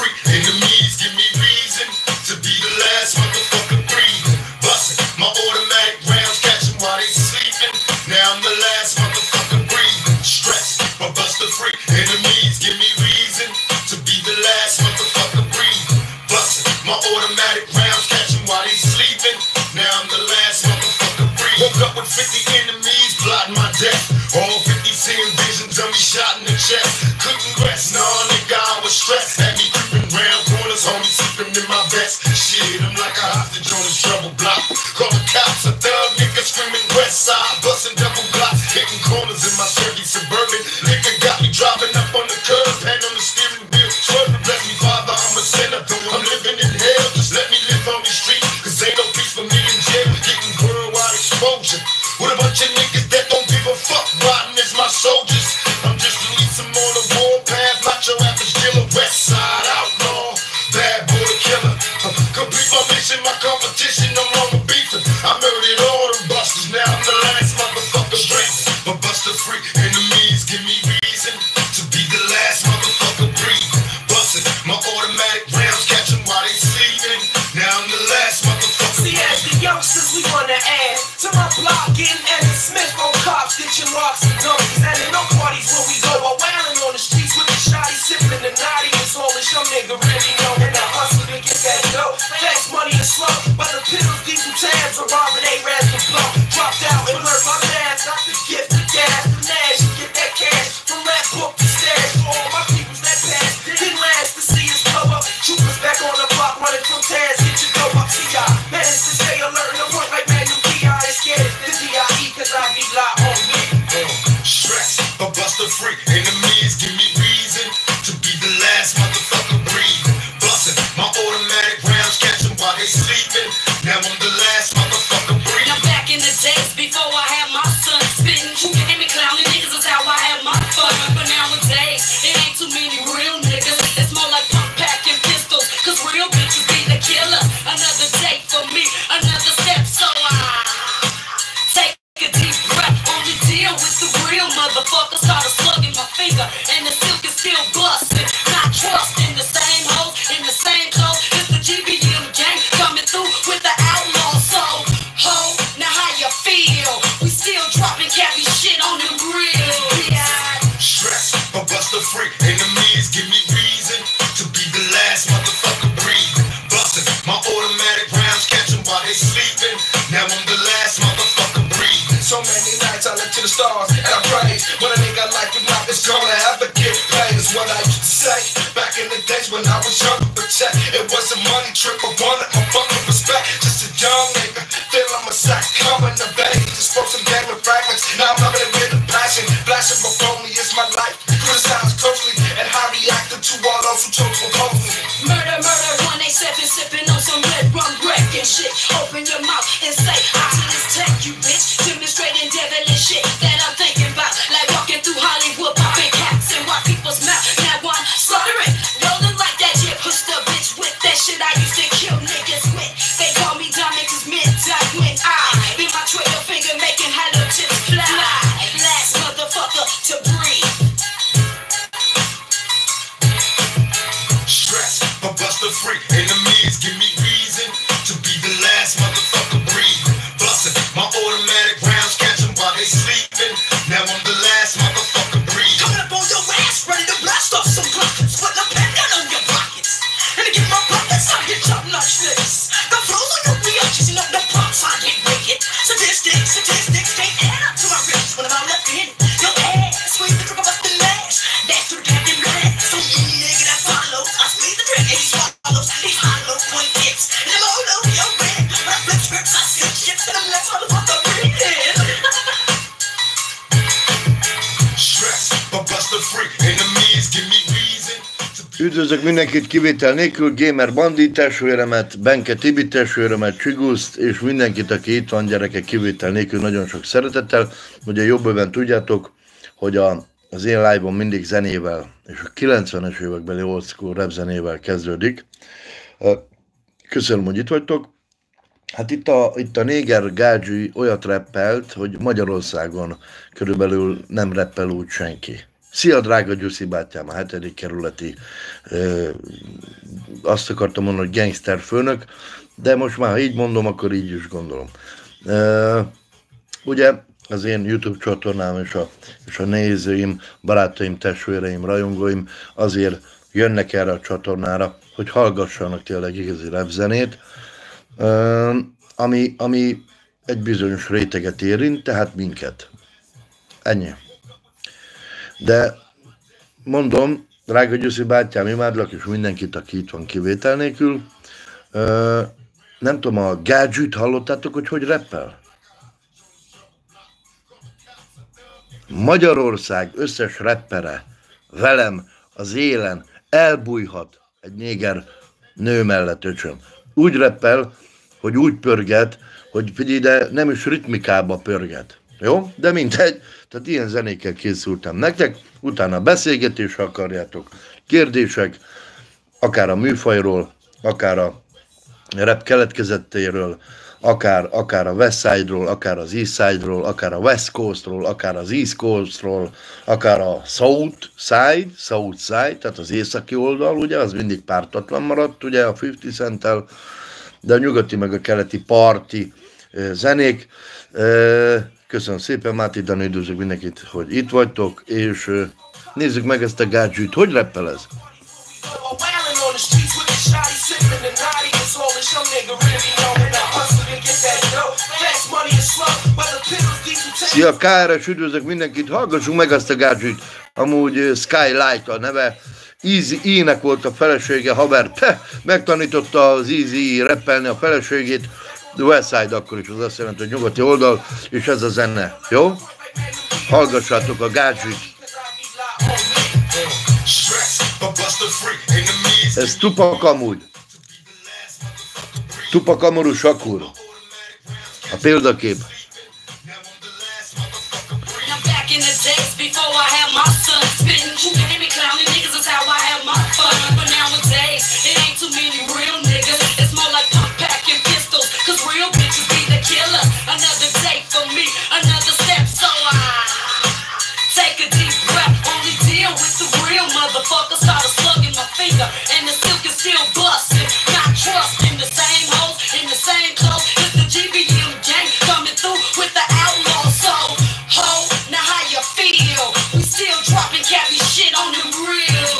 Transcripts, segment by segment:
free. Enemies give me reason to be the last motherfucker breathing. Bustin' my automatic rounds, catch 'em while they sleeping. Now I'm the last motherfucker breathing. Stress, my buster free. Enemies give me reason to be the last motherfucker breathing. Bustin' my automatic rounds, catch 'em while they sleeping. Now I'm the last motherfucker breathing. Woke up with 50 enemies plotting my death. All 50 seeing visions of me shot in the chest. Couldn't rest, nah nigga, I was stressed. Had me creeping round corners, homie sleeping in my vest. Shit, I'm like a hostage on the trouble block. Call the cops, a thug nigga screaming west side. Busting double blocks, hitting corners in my Chevy Suburban. Nigga got me driving up on the curb, hand on the steering wheel. Swerving, bless me father, I'm a sinner. I'm living in hell, just let me live on these streets. Cause ain't no peace for me in jail. Getting worldwide exposure with a bunch of niggas that don't give a fuck. Riding as my soldiers. I'm just releasing them on the warpath. Not your average dealer, west side outlaw, bad boy killer. Complete my mission, my competition, no longer beefing. I murdered all them busters, now I'm the last motherfucker breathing. But buster free, enemies give me reason to be the last motherfucker breathing. Busting my automatic rounds, catch 'em while they sleeping. Now I'm the last motherfucker. See, as the youngsters, we wanna add to my block, getting Eddie Smith on cops, ditching rocks and donkeys. And in no parties where we go, while wailing on the streets with the shotty, sipping the naughty, and soulish. Some nigga really know when I hustle to get that dough. Fast money is slow, but the pills, diesel tabs, are robbing A-Rats to blow. Dropped out and learned my math, not the gift, the gas, the nash. Get that cash from rap book to stash. For all my peoples that pass, didn't last to see us blow up. Troopers back on the block, running from Taz, get your dope up, T.I. Managed to stay alert and point like Manuel P.I. is scared. The D.I.E. cause I be live on me. Stress, but buster free. Enemies give me reason to be the last motherfucker breathing. Bustin' my automatic rounds, catch 'em while they sleeping. Now I'm the last motherfucker breathing. Now back in the days before I had my son spitting, and me clowning niggas is how I had my fun. But nowadays, it ain't too many real niggas. It's more like pump packing pistols, cause real bitches be the killer. Another day for me, another step, so I take a deep breath. Only deal with the real motherfucker. Started slugging my finger, and the silk is still busting. Not trusting the same hoes in the same clothes. It's the GBM gang coming through with the outlaw soul. Ho, now how you feel? We still dropping cabbie shit on the real. Stress, but buster free. Enemies give me reason to be the last motherfucker breathing. Bustin' my automatic rounds, catch 'em while they sleeping. Now I'm the last motherfucker breathing. So many nights I look to the stars and I pray. When a nigga like you not is gonna have to get paid is what I used to say. Back in the days when I was young, but check, it was a money trip. I wanted my fucking respect. Just a young nigga, feeling my sack coming to bed. Just spoke some game with fragments. Now I'm loving it with a passion. Flashing before me is my life. Criticize closely and how reacting to all those who chose to oppose me. Murder, murder, 187, sipping on some red rum, breaking shit. Open your mouth and say, I to this tech, you bitch. Demonstrating devilish shit that I'm thinking about. Like walking through Hollywood, popping cats in white people's mouth. Now one stuttering, rolling like that jet. Push the bitch with that shit I used to kill niggas with. They call me diamond cause midnight when I be my trigger finger making hollow tips fly. Last motherfucker to breathe. Stress, but buster free. Enemies give me reason to be the last motherfucker breathing. Bustin' my automatic rounds, catch 'em while they sleeping. Now I'm the last motherfucker breathing. Coming up on your ass, ready to blast off some buckets. Put a pen gun on your pockets. And to get my pockets, I get top notch niggas. The flows on your reactions, you know the prompts, I get wicked. Statistics, can't add up to my riches when I'm out left in it. Your ass, squeeze the drip of the lash. That's to the captain blast. So any nigga that follows, I squeeze the drip and he swallows. These hollow point tips. And I'm all over your red. When I flip scripts, I see chips and I'm less motherfucker breathing. Stress, but buster free. Enemies give me reason. Üdvözlök mindenkit kivétel nélkül, Gamer Bandi testvéremet, Benke Tibi testvéremet, Csiguszt, és mindenkit, aki itt van, gyerekek, kivétel nélkül nagyon sok szeretettel. Ugye jobb bőven tudjátok, hogy az én live-on mindig zenével, és a 90-es évekbeli old school rap zenével kezdődik. Köszönöm, hogy itt vagytok. Hát itt a néger Gágyi olyat rappelt, hogy Magyarországon körülbelül nem rappel úgy senki. Szia, drága Gyuszi bátyám, a 7. kerületi, azt akartam mondani, hogy gangster főnök, de most már, ha így mondom, akkor így is gondolom. Ugye az én YouTube csatornám és a nézőim, barátaim, testvéreim, rajongóim azért jönnek erre a csatornára, hogy hallgassanak tényleg igazi rapzenét, ami egy bizonyos réteget érint, tehát minket. Ennyi. De mondom, drága Gyuszi bátyám, imádlak, és mindenkit, aki itt van kivétel nélkül. Nem tudom, a Gadget hallottátok, hogy rappel? Magyarország összes rappere velem az élen elbújhat egy néger nő mellett, öcsöm. Úgy rappel, hogy úgy pörget, hogy figyelj, de nem is ritmikába pörget. Jó? De mindegy, tehát ilyen zenékkel készültem nektek, utána beszélgetés, ha akarjátok, kérdések, akár a műfajról, akár a rap keletkezettéről, akár a West Side-ról, akár az East Side-ról, akár a West Coast-ról, akár az East Coast-ról, akár a South Side, tehát az északi oldal, ugye, az mindig pártatlan maradt, ugye, a 50 Cent-tel, de a nyugati meg a keleti parti zenék. Köszönöm szépen, Máté Dani, üdvözlök mindenkit, hogy itt vagytok, és nézzük meg ezt a Gadget, hogy rappel ez? Szia, KRS, üdvözlök mindenkit, hallgassunk meg ezt a Gadget, amúgy Skylight a neve, Easy E-nek volt a felesége, haver, megtanította az Easy E rappelni a feleségét, West Side akkor is, az azt jelenti, hogy nyugati oldal, és ez a zene, jó? Hallgassátok a Gadget. Ez Tupac amúgy. Tupac Amaru Shakur. A példakép. And the silk is still busting. Not trusting the same hoes in the same clothes. It's the GBM gang coming through with the outlaw soul. Ho, now how you feel? We still dropping cabbie shit on the real.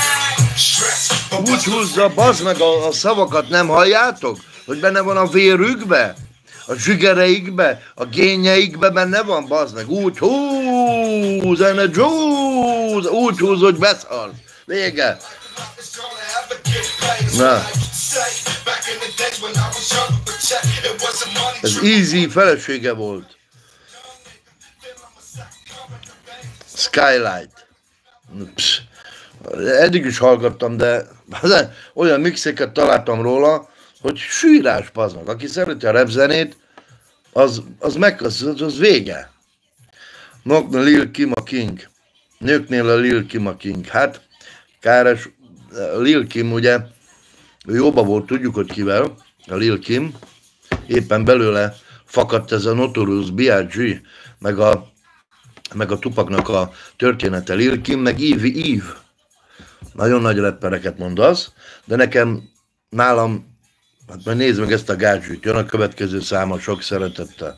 Úgy húzza, bazd meg, a szavakat nem halljátok? Hogy benne van a vérükbe? A zsigereikbe, a génjeikbe benne van, bazd meg. Úgy húz, úgy húz, hogy beszarsz. Vége. Na. Ez Easy felesége volt. Skylight. Psz. Eddig is hallgattam, de olyan mixeket találtam róla, hogy sírás, paznak. Aki szereti a rapzenét, az vége. Nokna Lil Kim a King. Nőknél a Lil Kim a King. Hát, KRS, Lil Kim ugye, ő jóba volt, tudjuk, hogy kivel, a Lil Kim, éppen belőle fakadt ez a Notorious B.I.G., meg a Tupacnak a története. Lil Kim, meg Eve. Nagyon nagy rappereket mondasz, de nálam, hát majd nézd meg ezt a Gadget, jön a következő száma, sok szeretettel.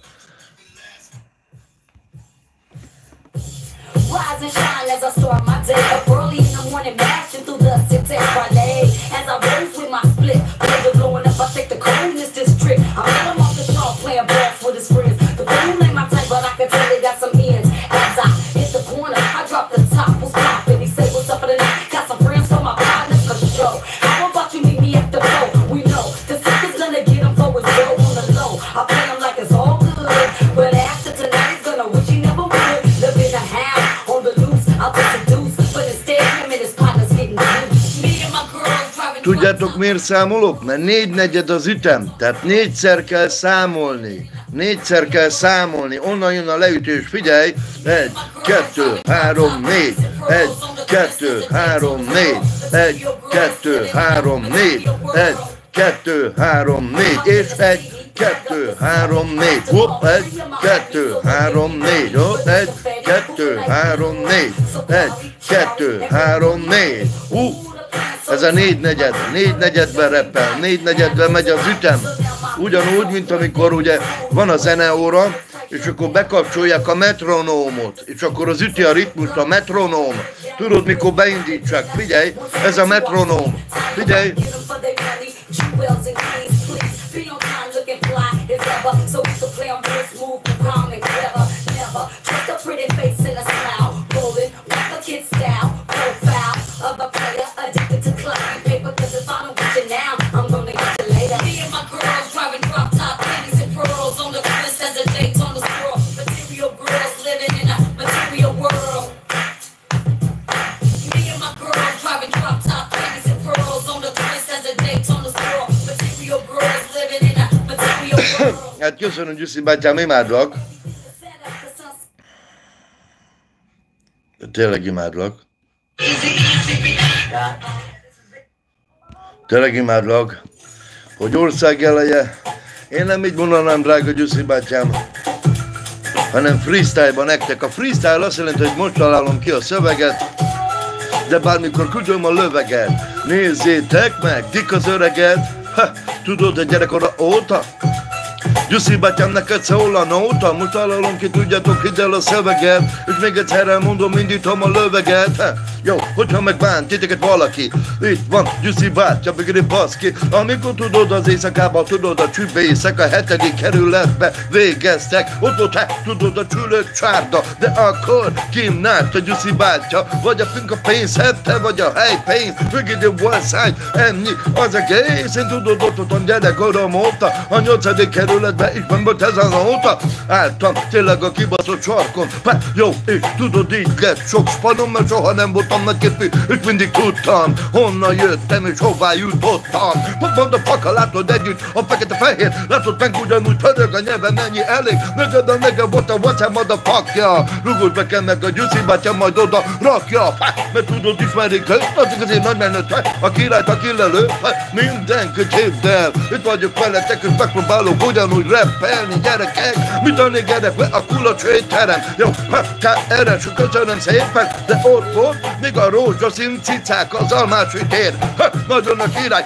Rise and shine as I start my day up early in the morning, mashing through the city parlay. As I race with my split, blades are blowing up, I take the coldness this trip. I'm out off the shore playing balls with his friends. The fool ain't my type, but I can tell they got some ends. As I hit the corner, I drop the top, what's poppin'? He say, what's up for the night? Got some friends for my partners for the show. How about you meet me at the boat? We know the sucker's gonna get him for his dough on the low. I play him like it's all good, but after tonight, he's gonna wish he never would. Live in a house. Tudjátok, miért számolok? Mert 4/4 az ütem, tehát 4-szer kell számolni. 4-szer kell számolni, onnan jön a leütés, figyelj! 1, 2, 3, 4, 1, 2, 3, 4, 1, 2, 3, 4, 1, 2, 3, 4, és 1, 2, 3, 4, hopp, 1, 2, 3, 4, hopp, 1, 2, 3, 4. 1, 2, 3, 4. Ez a 4/4. 4/4-ben rappel, 4/4-ben megy az ütem. Ugyanúgy, mint amikor ugye van a zeneóra, és akkor bekapcsolják a metronómot, és akkor az üti a ritmust a metronóm. Tudod, mikor beindítsák? Figyelj, ez a metronóm. Figyelj! Hát köszönöm, Gyuszi bátyám, imádlak. Tényleg imádlak. Tényleg imádlak, hogy ország eleje. Én nem így mondanám, drága Gyuszi bátyám, hanem freestyle-ban nektek. A freestyle azt jelenti, hogy most találom ki a szöveget, de bármikor küldöm a löveget. Nézzétek meg, dik az öreged. Ha, tudod, a gyerekkora óta? Gyuszi bátyám, neked szól a nóta, most találom ki, tudjátok, hidd el a szöveget, és még egyszer elmondom, indítom a löveget. Jó, hogyha megbánt titeket valaki, itt van Gyuszi bátya, bigri baszki. Amikor tudod az éjszakában, tudod a csübbészek a 7. kerületbe végeztek, ott volt, hát tudod a csülök csárda, de akkor kimnárt a Gyuszi bátya, vagy a pinka pénz hette, vagy a helypénz, bigri baszky, ennyi az egész. Én tudod, ott voltam gyerekkorom óta, a 8. kerületbe is nem volt ez azóta. Álltam tényleg a kibaszott sarkon, jó, és tudod, így lett sok spanom, mert soha nem voltam nagyképű, és mindig tudtam, honnan jöttem és hová jutottam. Mondd a paka, látod együtt a fekete-fehér, látod meg ugyanúgy pörög a nyelven, mennyi elég, neked a nege volt a whatsapp a pakja. Rugod be kell meg a Gyuszi bátya, majd oda rakja, mert tudod, ismerik őt, az igazi nagymenőt, a királyt, a kilelő, mindenki képd el, itt vagyok veletek, és megpróbálok ugyanúgy rappelni, gyerekek, mit a négerek le a kulacs étterem. Jó, erre sok köszönöm szépen, de ott volt még a rózsaszín cicák az almásütér. Nagyon a király,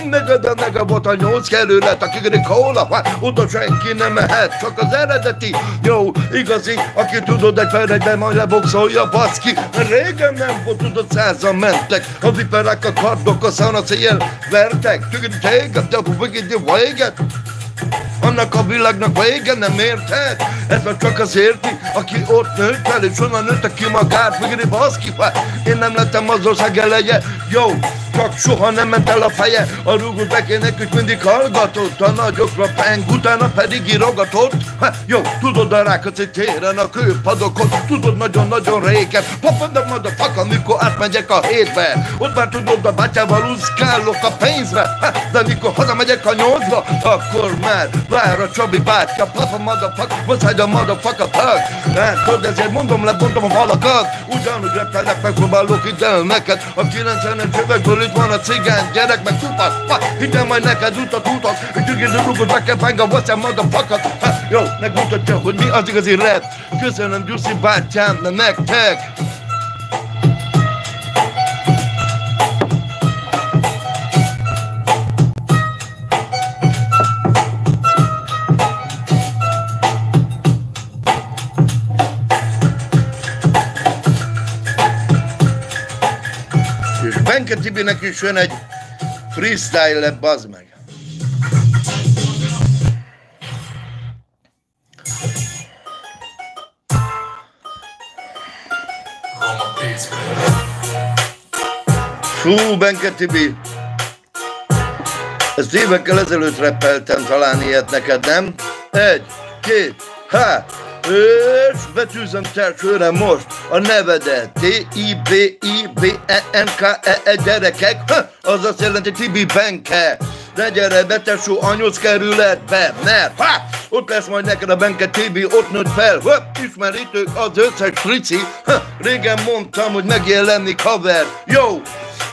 meg volt a 8 kerület, a kigri kóla, oda senki nem mehet, csak az eredeti, jó, igazi, aki tudod egy felegyben majd leboxolja, baszki. Régen nem volt, tudod, 100-an mentek, a viperák, a kardok, a szanaszéjjel vertek, téged, de véget. Annak a világnak vége, nem érted? Ez már csak az érti, aki ott nőtt el, és onnan nőtte ki magát, mégri baszki, én nem lettem az ország eleje, jó, csak soha nem ment el a feje, a rúgó bekének is mindig hallgatott, a nagyokra peng, utána pedig írogatott, jó, tudod a Rákóczi téren, a kőpadokon, tudod nagyon-nagyon régen, papadom a fak, amikor átmegyek a hétbe, ott már tudod a bátyával úszkálok a pénzbe, de mikor hazamegyek a 8-ba, akkor már vár a Csabi bátya, papa motherfucker, muszáj a motherfucker plug. Tudod, ezért mondom, lebontom a falakat, ugyanúgy repelnek, megpróbálok ide neked, a 90-es évekből itt van a cigány gyerek, meg tupat, hidd majd neked utat, és ügyéző rúgod, meg kell fenn a WhatsApp motherfucker. Jó, megmutatja, hogy mi az igazi rap. Köszönöm Gyuszi bátyám, de nektek. Benke Tibinek is jön egy freestyle-e, bazd meg. Fú, Benke Tibi. Ezt évekkel ezelőtt rappeltem, talán ilyet neked, nem? 1, 2, és betűzöm telsőre most a nevedet, T-I-B-I-B-E-N-K-E, gyerekek, az azt jelenti Tibi Benke. De gyere be tesó a 8 kerületbe, mert ott lesz majd neked a Benke Tibi, ott nőtt fel, ismeritek az összes frici, régen mondtam, hogy megjelenni haver, jó,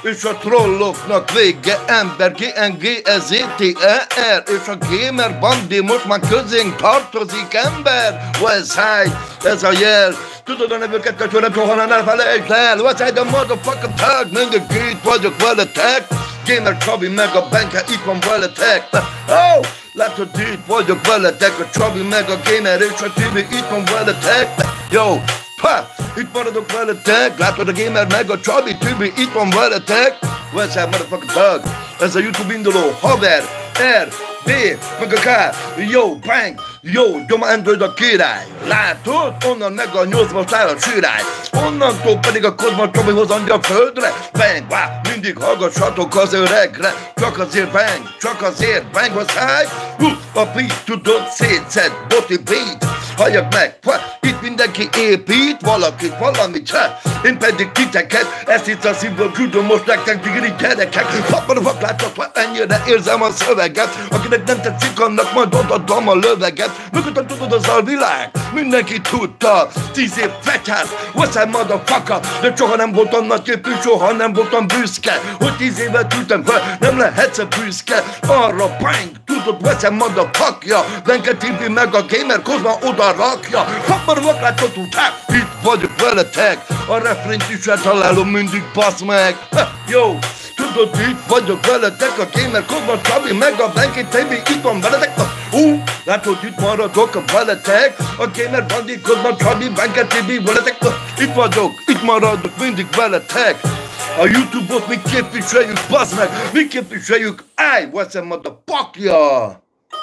és a trolloknak vége, ember, GNG-EZTER, és a gamer bandi most már közénk tartozik, ember, Westside, ez a jel, tudod a nevőket, köcsönöm, soha nem felejtsd el, Westside a motherfucker tag, mindig itt vagyok veletek, Gamer Csabi meg a Benke, itt van veletek, oh! Látod, itt vagyok veletek, a Csabi meg a Gamer és a Tibi, itt van veletek, yo! Ha! Itt maradok veletek, látod a Gamer meg a Csabi, Tibi, itt van veletek, Westside motherfucker tag, ez a YouTube induló, haver, R, D, meg a K, yo, bang, yo, Doma Android a király, látod? Onnan meg a 8-as áll a sirály, onnantól pedig a Kozma Csabihoz a földre, bang, bá, mindig hallgassatok az öregre, csak azért, bang, Westside, a beat, tudod, szétszed, boti beat, halljak meg, itt mindenki épít, valakit, valamit, én pedig titeket, ezt itt a szívből küldöm most nektek, digiri gyerekek, paparvak, látod, ennyire érzem a szöveget, akinek nem tetszik, annak majd odaadom a löveget, mögöttem tudod az alvilág, mindenki tudta, 10 év fegyház, Westside motherfucker, de soha nem voltam nagyképű, soha nem voltam büszke, hogy 10 évet ültem fel, nem lehetsz büszke, arra bang, tudod, Westside motherfucker, Benke Tibi meg a Gamer Kozma oda rakja, paparvak, látod, itt vagyok veletek, a refrént is eltalálom mindig, bassz meg, jó, tudod, itt vagyok veletek, a Gamer Kozma Csabi meg a Benke Tibi, itt van veletek, látod, itt maradok a veletek, a Gamer Bandi Kozma Csabi, Benke Tibi, veletek, itt vagyok, itt maradok mindig veletek, a YouTube-ot mi képviseljük, bassz meg, mi képviseljük, Westside motherfucker!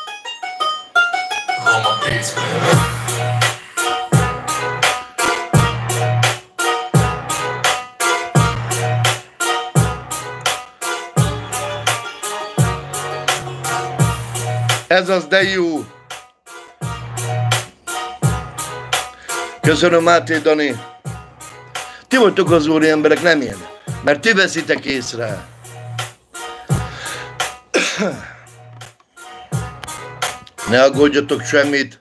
Ez az, de jó! Köszönöm, Máté Dani! Ti vagytok az úri emberek, nem én, mert ti veszitek észre. Ne aggódjatok semmit.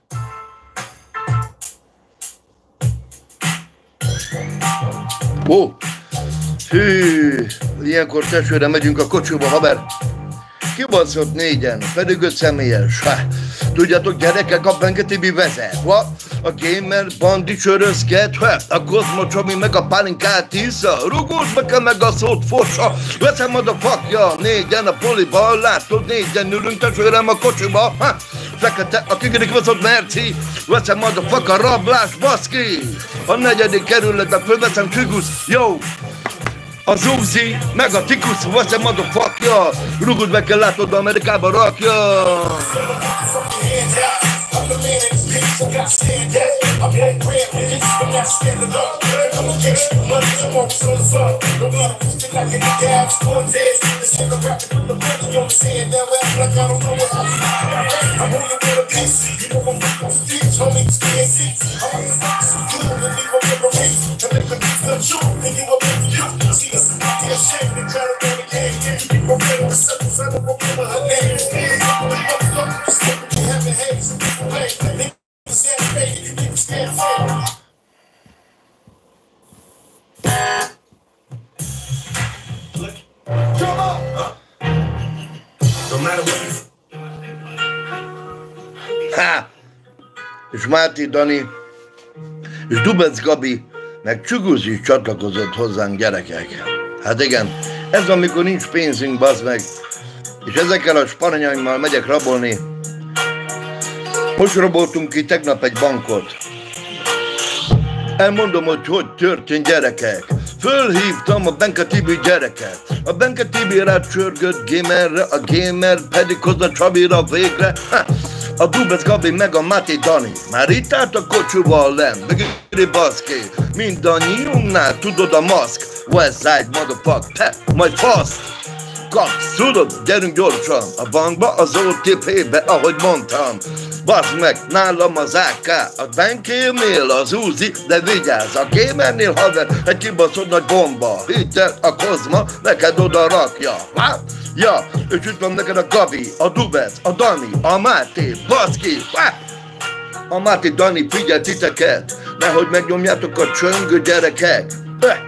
Ó! Hű! Ilyenkor testvére megyünk a kocsiba, haver. Kibaszott 4-en, pedig 5 személyes. Tudjátok, gyerekek, a Benke Tibi vezet. A Gamer Bandi sörözget, a Kozma Csabi meg a pálinkát isza, rugós beke meg a szót fossa, Westside motherfucker, 4-en a poliban, látod, 4-en ülünk testvérem a kocsiba, fekete, a kigedik baszott merci, Westside motherfucker, rablás, baszki, a 4. kerületben fölveszem Csigusz, yo! Az Uzi, meg a Tikusz, Westside motherfucker, rugót be kell látod, Amerikába rakja! És Máté Dani, és Dubec Gabi, meg Csuguz is csatlakozott hozzánk, gyerekek. Hát igen, ez amikor nincs pénzünk, bazd meg, és ezekkel a sparanyaimmal megyek rabolni. Most raboltunk ki tegnap egy bankot. Elmondom, hogy történt, gyerekek. Fölhívtam a Benke Tibi gyereket. A Benke Tibi rácsörgött Gamerre, a Gamer pedig Kozma Csabira végre. A Dubec Gabi meg a Máté Dani már itt állt a kocsival lenn, meg baszki, mindannyiunknál tudod a maszk, Westside motherfucker, majd fasz, kapsz, tudod, gyerünk gyorsan a bankba, az OTP-be, ahogy mondtam. Baszd meg, nálam az AK, a Benkénél az Uzi, de vigyázz, a Gamernél, haver, egy kibaszott nagy bomba. Hidd el, a Kozma neked oda rakja. Ja, és itt van neked a Gabi, a Dubec, a Dani, a Máté, baszki. A Máté Dani figyel titeket, nehogy megnyomjátok a csöngő, gyerekek.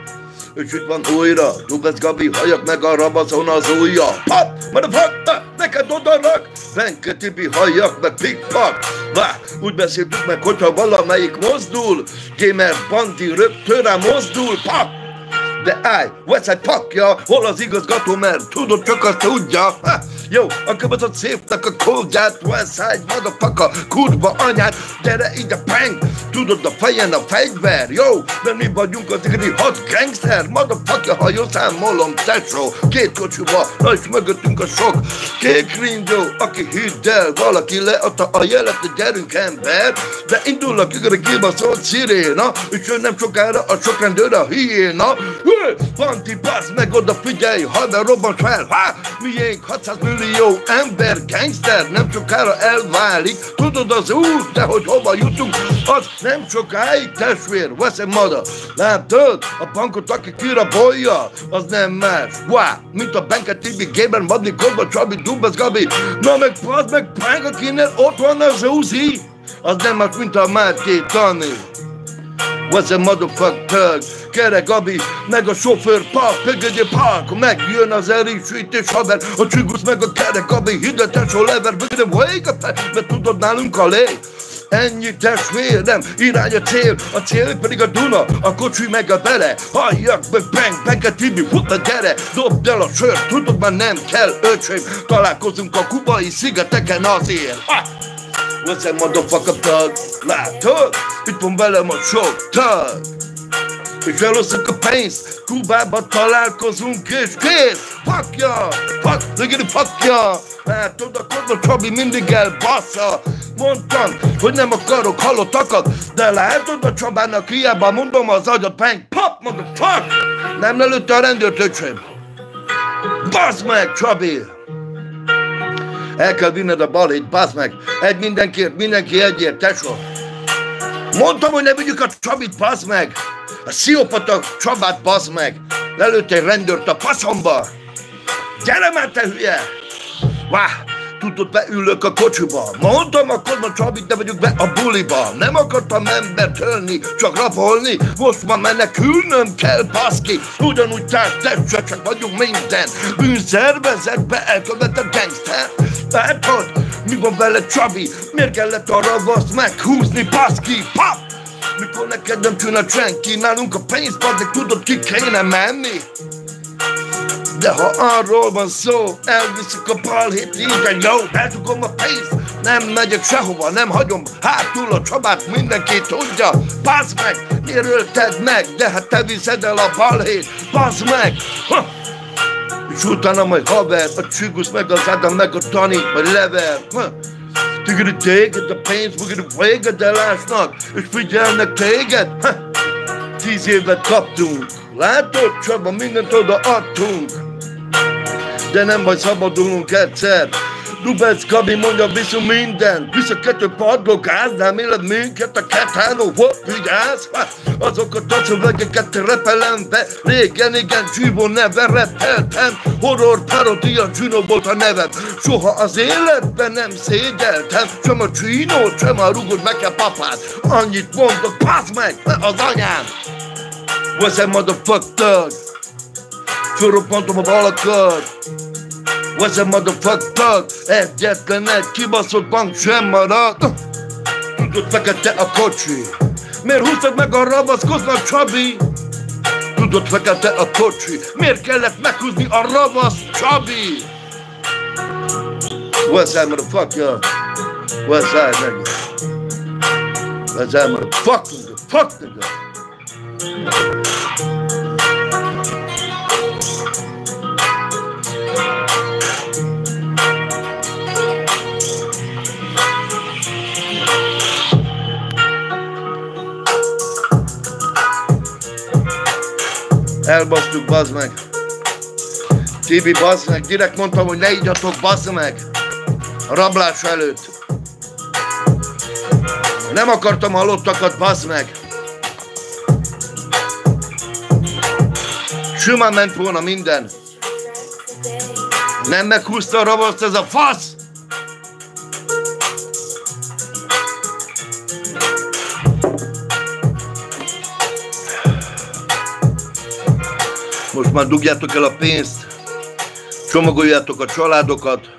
és itt van újra Dubesz Gabi, halljak meg a rabaszon az ujja. Pap, motherfucker, neked odarak, Benke Tibi, halljak meg, pikpak. Úgy beszéltük meg, hogyha valamelyik mozdul, Gamer Bandi rögtönre mozdul, pap. De állj, Westside pakja, hol az igazgató, mert tudod, csak azt tudja. Jó, a köbözött szépnek a kódját, Westside, motherfucker, kurva anyát, gyere ide, bang, tudod, a fejen a fegyver, jó, de mi vagyunk az igazi hot gangster, motherfucker, ha jó számolom, tesó, két kocsiba, na és mögöttünk a sok kék ringyó, aki hidd el, valaki leadta a jelet, gyerünk ember, de indul a kibaszolt sziréna, és jön nem sokára a sok rendőr a hiéna. Banti, bassz meg, oda figyelj, hadd robban fel, miénk 600 millió ember, gangster, nem sokára elválik, tudod az út, de hogy hova jutunk, az nem sokáig, testvér, veszem mada, látod, a bankot, aki kirabolja, az nem más, mint a Benke Tibi, Gamer Bandi, Kodba Csabi, Dubesz Gabi, na meg bassz meg, bánk, akinél ott van az Uzi, az nem más, mint a Máté Tani. What's a motherfucker, Kere Gabi, meg a sofőr, park, pegedje park, megjön az erősítés haver, a csigusz meg a Kere Gabi, hiddetes a lever, begedje vége, mert tudod nálunk a lé. Ennyi testvérem, irány a cél pedig a Duna, a kocsi meg a bele, halljak meg, bang, Benke Tibi, fut a gyere, dobd el a sört, tudod már nem kell, öcsém, találkozunk a kubai szigeteken azért. What's that motherfucker thug? Látod? Itt van velem a sok thug. És eloszunk a pénzt, Kubába találkozunk és kész. Fuckja, fuck, legyen fuckja. Látod, a Kodba Csabi mindig elbassza. Mondtam, hogy nem akarok halottakat, de látod, a Csabának hiába mondom az agyat, peng, pop, motherfuck. Nem lelőtte a rendőrt, öcsém. Bassz meg, Csabi. El kell vinned a balét, bassz meg! Egy mindenkiért, mindenki egyért, tesó! Mondtam, hogy ne vigyük a Csabit, bassz meg! A sziopata Csabát, bassz meg! Lelőtt egy rendőrt a faszomba! Gyere már, te hülye! Tudod, beülök a kocsiba. Mondtam akkor a Csabit, de vagyok be a buliba. Nem akartam embert ölni, csak rabolni. Most már menekülnöm kell, baszki. Ugyanúgy társadalmi, csak vagyunk minden bűnszervezetbe elkövetett gangster. Látod, mi van vele, Csabi? Miért kellett a ravaszt meghúzni, baszki? Pap! Mikor neked nem csinál senki, nálunk a pénzpadnak, tudod, ki kéne menni? De ha arról van szó, elviszük a balhét, igen, jó, eltugom a pénzt, nem megyek sehova, nem hagyom hátul a Csabát, mindenki tudja, bassz meg, miért ölted meg, de hát te viszed el a balhét, bassz meg, és utána majd haver, a Csigusz meg az Ádám, meg a Tani, vagy Lever, téged téged, a pénzt, meged a véged elásnak, és figyelnek téged, 10 évet kaptunk, látod, Csaba, mindent odaadtunk. De nem baj, szabadulunk egyszer. Dubesz Gabi mondja, viszont mindent. Visz a kettő padlógáz, nem éled minket a ketánó, volt vigyázz. Azokat a szövegeket repelem be. Régen igen, Csívó neven repeltem. Horror parodia, Csino volt a nevem. Soha az életben nem szégyeltem. Sem a Csinót, sem a rugod meg a papát. Annyit mondok, passz meg, az anyám. What's a motherfucker? Fölroppantom a balakat. What's a motherfucker? Egyetlen egy kibaszott bank sem marad. Tudod, fekete a kocsi. Miért húztad meg a ravaszkoznak, Csabi? Tudod, fekete a kocsi. Miért kellett meghúzni a ravasz, Csabi? What's that motherfucker? What's that nigga? What's that motherfucker? Fuck nigga. Elbasztuk, bazd meg. Tibi, bazd meg. Direkt mondtam, hogy ne igyatok, bazd meg. A rablás előtt. Nem akartam halottakat, bazd meg. Simán ment volna minden. Nem meghúzta a ravaszt ez a fasz! Most már dugjátok el a pénzt, csomagoljátok a családokat.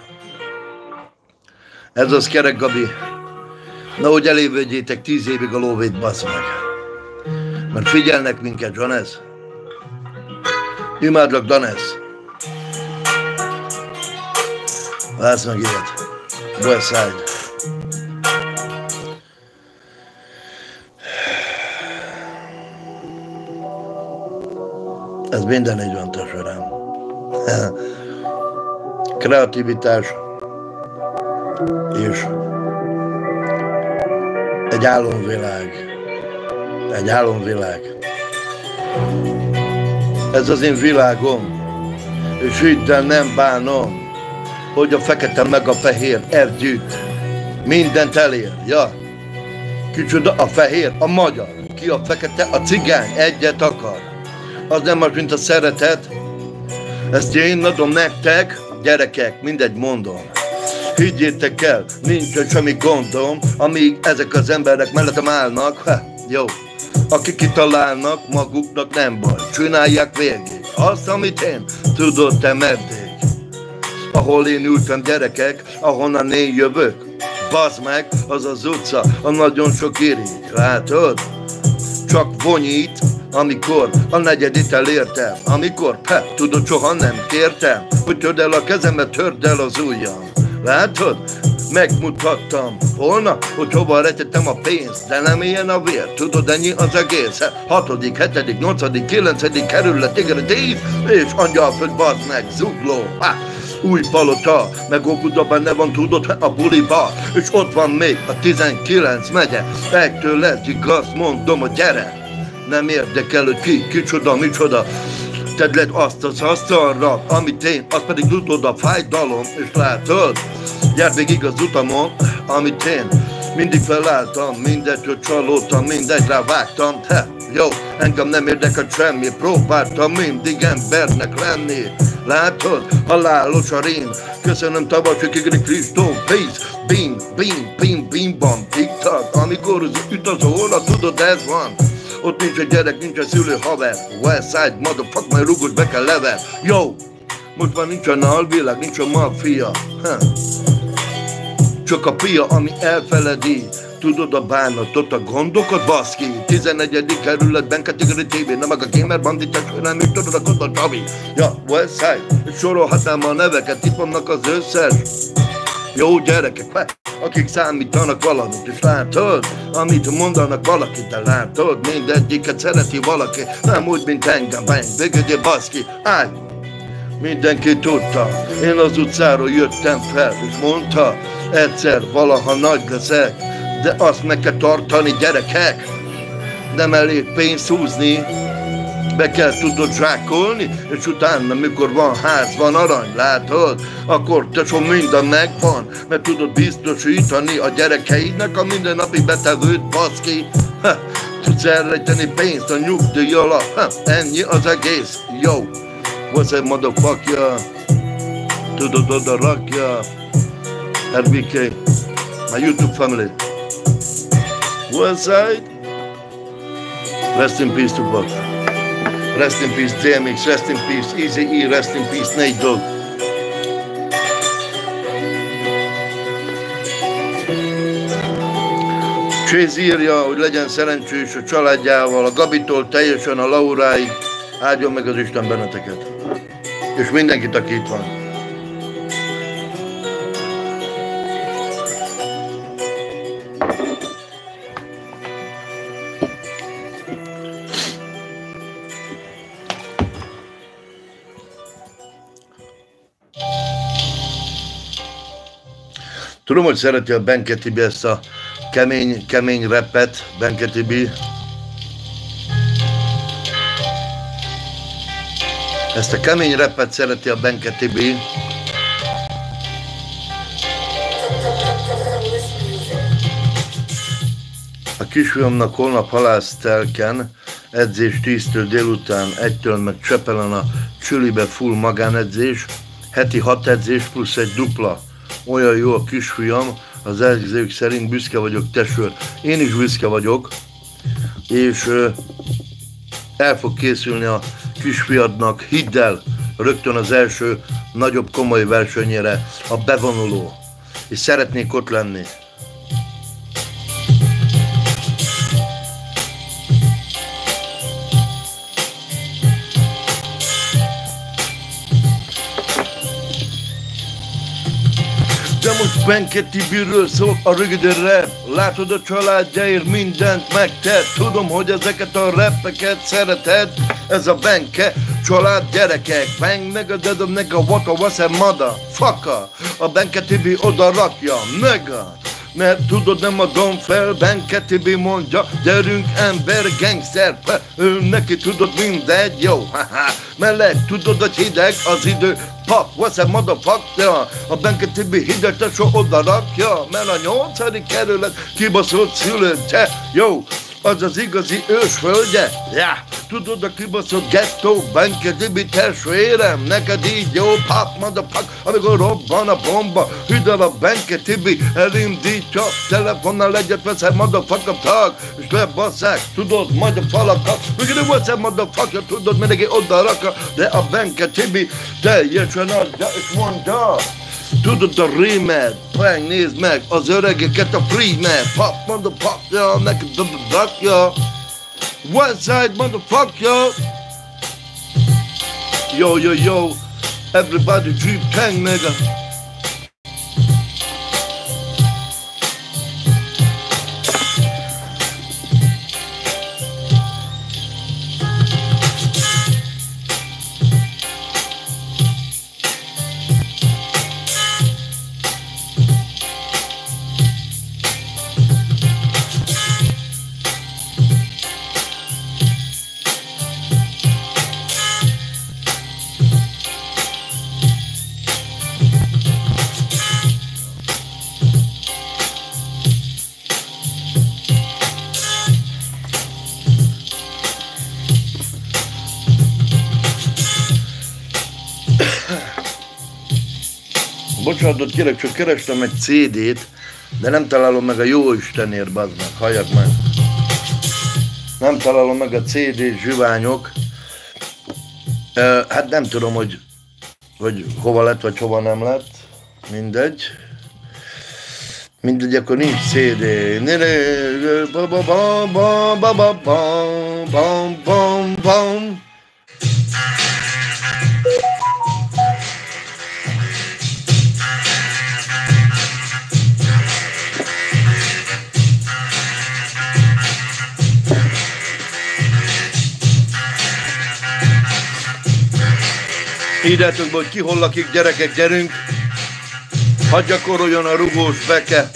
Ez az Kerek Gabi. Nehogy elévődjétek 10 évig a lóvét, bassz meg. Mert figyelnek minket, Janez. Imádlak, Danez. Látsz meg ilyet. Westside. Ez minden így van, testvérem. Kreativitás és egy álomvilág. Egy álomvilág. Ez az én világom, és hidd el, nem bánom, hogy a fekete meg a fehér együtt mindent elér, ja. Kicsoda a fehér, a magyar, ki a fekete, a cigány, egyet akar. Az nem az, mint a szeretet. Ezt én adom nektek, gyerekek, mindegy mondom. Higgyétek el, nincs semmi gondom, amíg ezek az emberek mellettem állnak, jó. Akik kitalálnak, maguknak nem baj, csinálják végig azt, amit én, tudod te meddig. Ahol én ültem, gyerekek, ahonnan én jövök, bazd meg, az az utca, a nagyon sok irigy, látod? Csak vonyít, amikor a negyedik elértem, amikor, tudod, soha nem kértem, hogy törd el a kezemet, törd el az ujjam. Látod? Megmutattam volna, hogy hova rejtettem a pénzt, de nem ilyen a vér, tudod, ennyi az egész. 6., 7., 8., 9. kerület, 10, és Angyalföld, bazd meg, Zugló, új palota, meg Óbuda benne van, tudod, a buliba, és ott van még a 19 megye, egytől legyik, azt mondom, hogy gyere, nem érdekel, hogy kicsoda, micsoda. Tedd le azt az asztalra, amit én, az pedig tudod a fájdalom, és látod, jár végig az utamon, amit én mindig felálltam, mindegy, hogy csalódtam, mindegyre vágtam, jó, engem nem érdekel semmi, próbáltam mindig embernek lenni, látod, halálos a rém, köszönöm Tavasik Kristó, peace, bing, bing, bing, bing, bam, tik-tak, amikor az utazóra, tudod, ez van. Ott nincs egy gyerek, nincs egy szülő haver. Westside, motherfuck, majd rúgod be kell lever. Yo, most már nincs a alvilág, nincs a maffia. Csak a pia, ami elfeledi. Tudod a bánatot, a gondokat, baszki. 11. kerületben, kategóri TV, nem meg a gamer banditás, nem is tudod a Kota Csabi. Ja, Westside, és sorolhatnám a neveket, itt vannak az összes. Jó gyerekek, akik számítanak valamit, és látod, amit mondanak valaki, te látod, mindegyiket szereti valaki, nem úgy, mint engem, végedé baszki, állj! Mindenki tudta, én az utcáról jöttem fel, és mondta, egyszer valaha nagy leszek, de azt meg kell tartani, gyerekek, nem elég pénzt húzni, be kell tudod zsákolni, és utána, mikor van ház, van arany, látod, akkor tesó minden megvan, mert tudod biztosítani a gyerekeidnek a mindennapi betevőt, baszki. Tudsz elrejteni pénzt a nyugdíj alap, ennyi az egész, yo. What's up, motherfucker? Tudod, oda rakja. RBK, my YouTube family. Westside. Rest in peace, Tupac. Rest in peace, DMX, rest in peace, Eazy-E, rest in peace, Nate Dogg. Chase írja, hogy legyen szerencsés a családjával, a Gabitól teljesen a Lauráig, áldjon meg az Isten benneteket. És mindenkit, aki itt van. Tudom, hogy szereti a Benke Tibi ezt a kemény rappet, Benke Tibi. Ezt a kemény rappet szereti a Benke Tibi. A kisfiamnak holnap halásztelken edzés 10-től délután 1-től meg Csepelen a Csülibe full magánedzés, heti 6 edzés plusz egy dupla. Olyan jó a kisfiam, az edzők szerint büszke vagyok, testvér. Én is büszke vagyok, és el fog készülni a kisfiadnak, hidd el, rögtön az első nagyobb komoly versenyére a bevonuló, és szeretnék ott lenni. De most Benke Tibiről szól a rövid rap. Látod, a családjáért mindent megtett. Tudom, hogy ezeket a rappeket szereted. Ez a Benke család gyerekek. Bang meg a dedom meg a waka wasa mada faka. A Benke Tibi oda rakja mega. Mert tudod, nem adom fel, Benke Tibi mondja, gyerünk ember, gangster, ő neki tudod mindegy, jó, haha, meleg, tudod, hogy hideg az idő, pak, what's a motherfucker, a Benke Tibi hideg tesó oda rakja, mert a 8. kerület kibaszott szülöttje, jó, az az igazi ősföldje, yeah. Tudod, a kibaszott gettó, Benke Tibi testvérem, neked így jó, pop, motherfuck, amikor robban a bomba, hüdel a Benke Tibi, elindítja, telefonnal egyet veszel, motherfucker tag, és lebasszák, tudod, majd a falakat, mikor veszel, motherfucker, tudod, mindenki oda rakja, de a Benke Tibi teljesen adja, és mondja, tudod a rímet, bang, nézd meg, az öregeket a Freeman, pop, motherfucker, neked rakja, one side, motherfucker. Yo, yo, yo, everybody drip tang, nigga. Bocsánatot kérek, csak kerestem egy CD-t, de nem találom meg a jó Istenért, bazd meg, halljak meg. Nem találom meg a CD-t, zsiványok. Hát nem tudom, hogy hova lett, vagy hova nem lett. Mindegy. Mindegy, akkor nincs CD. Írjátok be, hogy ki hol lakik, gyerekek, gyerünk! Hadd gyakoroljon a rugós Beke!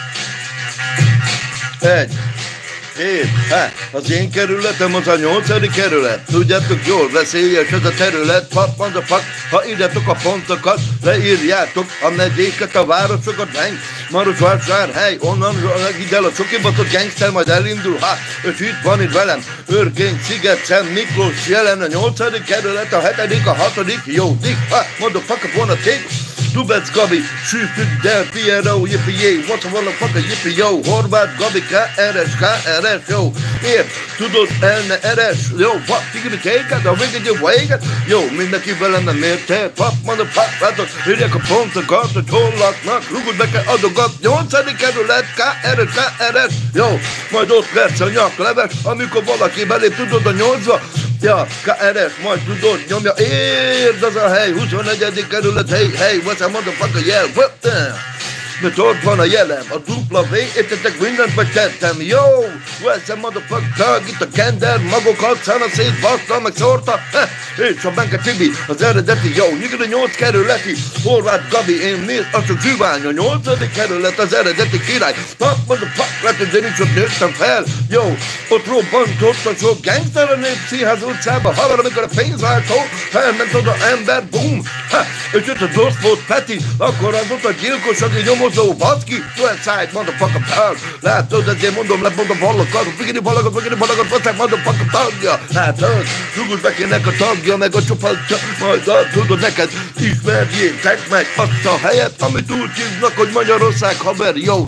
1, 2, az én kerületem az a 8. kerület. Tudjátok jól, veszélyes ez a terület, pap, motherfuck, ha írjátok a pontokat, leírjátok a megyéket, a városokat, bang, Marosvásárhely, onnan ide el a csokibaszott gangster, majd elindul, és itt van itt velem, Örkény, Sziget, Szent Miklós, jelen a 8. kerület, a 7., a 6., jó, dik, motherfucker, wanna take, Dubec Gabi, Sűfük, Del, Piero, Yippie, Yay, what a motherfucker, Yippie, yo, Horváth Gabi, KRS, jó, ér, tudod, elne, RS, jó, pap, tigri, téket, a végig, jó, véget, jó, mindenki velem nem érte, pap, motherfucker, látod, írják a pontokat, hogy hol laknak, rugod be kell adogat, 8. kerület, KRS, jó, majd ott lesz a nyakleves, amikor valaki belép, tudod, a 8-ba, ja, KRS, majd tudod, nyomja, érd az a hely, 21. kerület, hey, what's a motherfucker, yeah, what the? Mert ott van a jelem, a W, értetek, mindent megtettem, yo, what's a motherfucker, itt a kender, magokat, szána szét, baszta, meg szórta, és a Benke Tibi, az eredeti, jó, nyugod 8 kerületi, Horváth Gabi, én nézd, az csak zsivány, a 8. kerület, az eredeti király, pap, motherfucker, hogy én is ott nőttem fel, jó, ott robbantott a sok gangster a Népszínház utcába, hallod, amikor a pénzváltó felment oda ember, boom, és jött a Dorfot Peti, akkor az ott a gyilkos, aki nyomozó, baszki, Westside, motherfucker, pal, látod, ezért mondom, lemondom vallakat, vigini vallakat, Westside, motherfucker, tagja, látod, Rugos Bekének a tagja, meg a csopatja, majd tudod, neked ismerjétek meg azt a helyet, amit úgy hívnak, hogy Magyarország, haver, jó,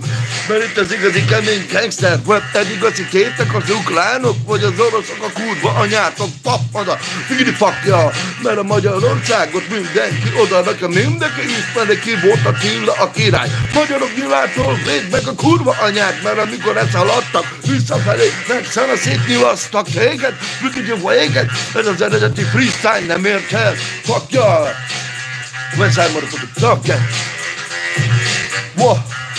mert itt az igazi kemény gangster, vagy egy igazi tétek az ukránok, vagy az oroszok a kurva anyátok, papmada, figli fakja, mert a Magyarországot mindenki oda, nekem mindenki ismeri, ki volt Attila a király. Magyarok nyilától védd meg a kurva anyát, mert amikor ezt haladtak, visszafelé, meg szána szétnyilasztak téged, működj a véget, ez az eredeti freestyle nem ért el, fakja! Beszámolhatok, takja! Wow!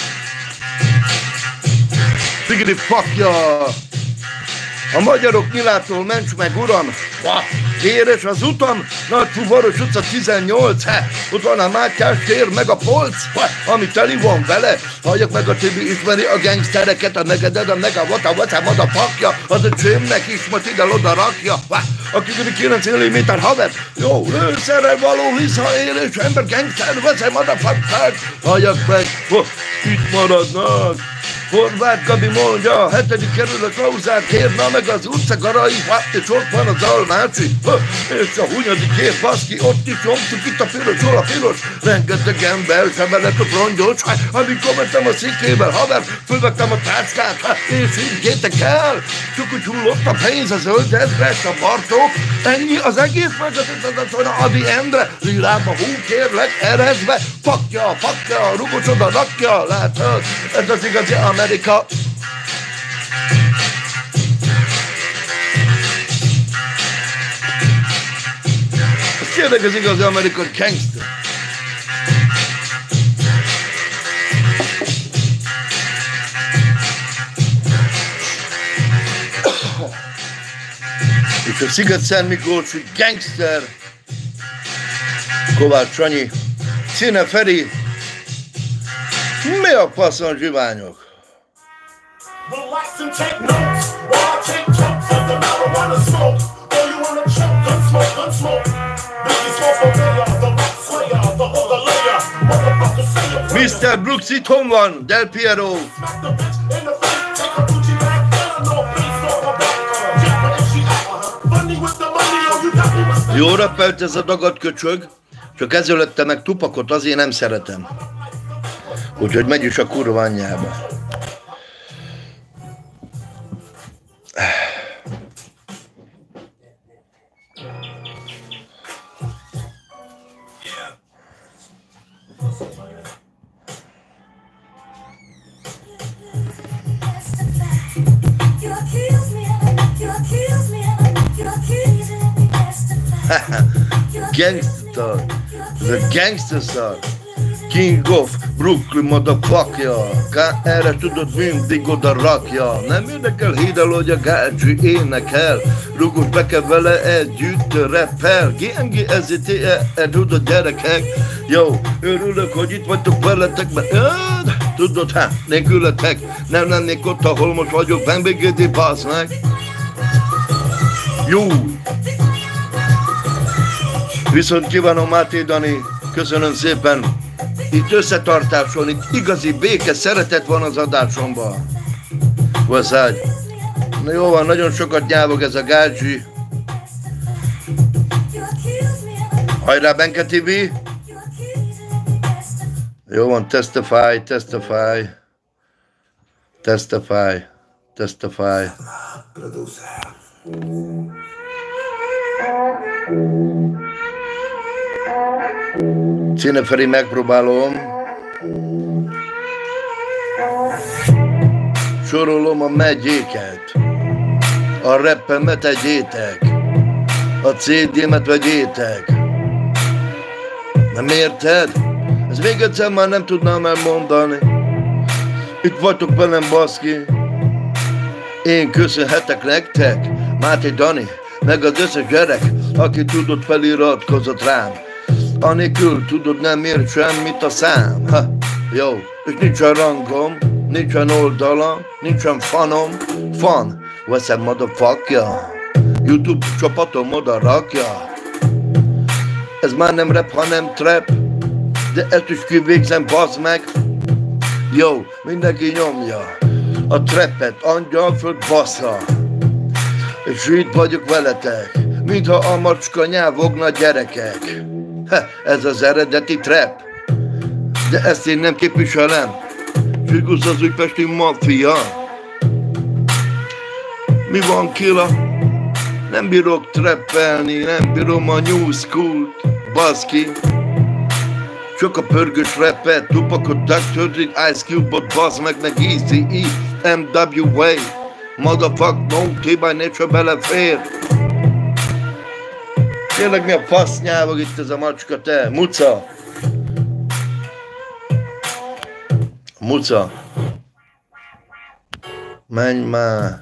Figli fakja! A magyarok nyilától ments meg, uram! Éres az utam, Nagyfuvaros utca 18, ott van a Mátyás tér, meg a polc, ami teli van vele. Halljak meg, a többi ismeri a gangstereket, a negeded, a nega, a fakja, az a csőmnek is, most ide-oda rakja. Aki 9 mm haver, jó, lőszerrel való visszaélés, ember gangster, veszem a fakták. Halljak meg, itt maradnak. Horváth Gabi mondja, a 7. kerület Klauzát kérna meg az utcagarai, és ott van az Almácsi, és a Hunyadi kér, baszki, ott is nyomtuk itt a piros, hol a piros, rengeteg ember, sebelet a rongyos, amikor mentem a szikével, haver, fölvettem a táskát, és higgyétek el, csak úgy hullott a pénz, a zöld ezres, a Bartók, ennyi az egész vezetőt, a Adi Endre, lilába hú, kérlek, erezve, fakja, rugos oda, rakja, látod, ez az igazi Amerika. Ez tényleg az igazi amerikai gangster. És a Sziget-Szent Miklósi gangster Kovács Sanyi, Színe Feri, mi a faszon zsiványok? Relax and take notes while I take chunks of the marijuana smoke. Or you wanna choke, gun smoke. Biggie smoke a layer, the rock slayer, the holder layer. Motherfucker say a prayer. Mr. Brooks itthon van, Del Piero. Smack the bitch in the face, take a Gucci bag, and a no face on her back. Get what she act, funny with the money, oh you got me respect. Jó rappelt ez a dagad köcsög, csak ezölötte meg Tupakot, azért nem szeretem. Úgyhogy megy is a kurva anyjába. Gangster, the gangster song. King of Brooklyn, motherfucker. Erre tudod mindig oda rakja. Nem érdekel, hidd el, hogy a gácsi énekel. Rugos be kell vele együtt rappel. GMG, ezért tudod gyerekek. Jó, örülök, hogy itt vagytok veletek, mert tudod, nélkületek nem lennék ott, ahol most vagyok, benbégédi, bassz meg. Jó. Viszont kívánom, Máté Dani, köszönöm szépen. Itt összetartás van, itt igazi béke, szeretet van az adásomban. Vaszágy. Na jó van, nagyon sokat nyávog ez a gácsi. Hajrá, Benke TV! Jó van, testify. Színe Feri, megpróbálom. Sorolom a megyéket. A rappemet egyétek. A CD-met vegyétek. Nem érted? Ez még egyszer már nem tudnám elmondani. Itt vagytok velem, baszki. Én köszönhetek nektek, Máté Dani, meg az összes gyerek, aki tudott feliratkozott rám. Anélkül tudod, nem ér semmit a szám. Jó, és nincsen rangom, nincsen oldalam, nincsen fanom. Fan, veszem motherfucker. YouTube csapatom oda rakja. Ez már nem rap, hanem trap, de ezt is kivégzem, bazd meg. Jó, mindenki nyomja a trappet, angyalföld bassza. És itt vagyok veletek, mintha a macska nyávogna, gyerekek. Ez az eredeti trap, de ezt én nem képviselem. Csigusz az újpesti maffia. Mi van, Killa? Nem bírok trappelni, nem bírom a new school-t, baszki. Csak a pörgős rappet, Tupacot, Dr. Dre, Ice Cube-ot, bazd meg Eazy-E, MWA. Motherfuck, no, T-by Nature belefér. Tényleg mi a fasz nyávog itt ez a macska, te? Muca! Muca! Menj már!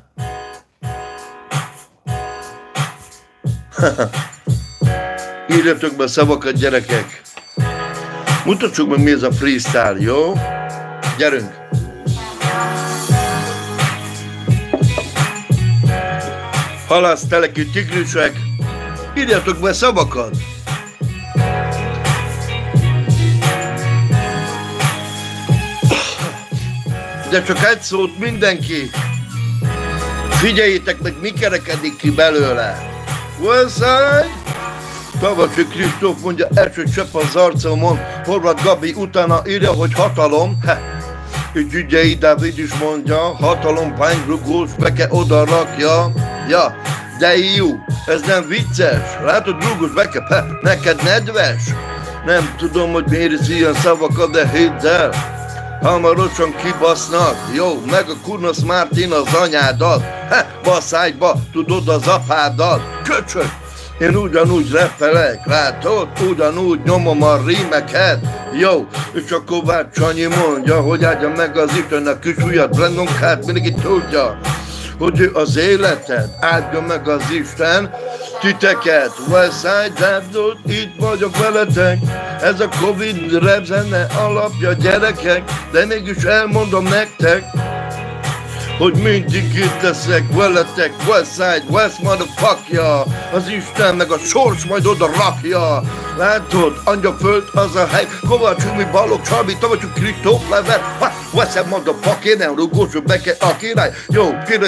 Írjatok be szavakat, gyerekek! Mutassuk meg, mi ez a freestyle, jó? Gyerünk! Halász telekű tigrisek! Írjatok be szavakat! De csak egy szót mindenki! Figyeljétek meg, mi kerekedik ki belőle! Westside! Tavacsi Kristóf mondja, első csepp az arcomon, Horváth Gabi utána írja, hogy hatalom. Így Ügyei Dávid is mondja, hatalom, pányrugós, beke oda rakja. Ja, de jó, ez nem vicces. Látod, rugós beke, neked nedves? Nem tudom, hogy miért ilyen szavakat, de hidd el, hamarosan kibasznak. Jó, meg a Kurnosz Mártin az anyádat. Basszágyba, tudod az apádat. Köcsög! Én ugyanúgy repelek, látod? Ugyanúgy nyomom a rímeket. Jó, és a Kovács Sanyi mondja, hogy áldja meg az Istennek kis ujjat, Brennonkát, mindenki tudja, hogy ő az életed, áldja meg az Isten titeket. Westside Rap, itt vagyok veletek. Ez a Covid rap zene alapja, gyerekek, de mégis elmondom nektek, hogy mindig itt leszek veletek. Westside, West motherfuckja. Az Isten meg a sors majd oda rakja. Látod, Angyalföld az a hely. Kovács Umi, Balogh, Csabi, Tavacsi Kristóf, Lever. Westside motherfucker, nem rugós, beke a király. Jó,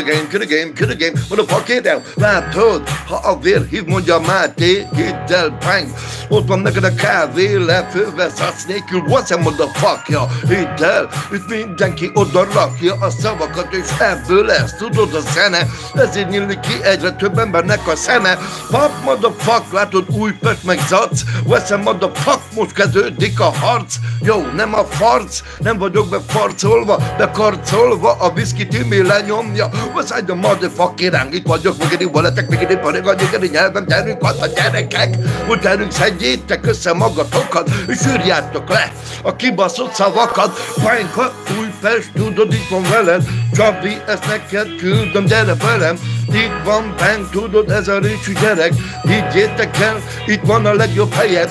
kirigém, motherfucker, nem. Látod, ha a vér hív, mondja Máté, hidd el, bang. Ott van neked a kávé, lefőve, szac nélkül. Westside motherfuckja, hidd el. Itt mindenki oda rakja a szavakat, és ebből lesz, tudod, a zene. Ezért nyílik ki egyre több embernek a szeme. Pap, motherfuck, látod, Újpest meg Zac. Westside motherfuck, most kezdődik a harc. Jó, nem a farc, nem vagyok befarcolva, de karcolva, a viszki Timi lenyomja. Westside a motherfucker, ránk, itt vagyok, meg én veletek, meg én parig, a nyugeri nyelvem, gyerünk hadd a gyerekek, hogy gyerünk, szedjétek össze magatokat, és írjátok le a kibaszott szavakat. Bánka, Újpest, tudod, itt van veled, Csabi, ezt neked küldöm, gyere velem. Itt van bang, tudod, ez a ricsi gyerek. Higgyétek el, itt van a legjobb helyed.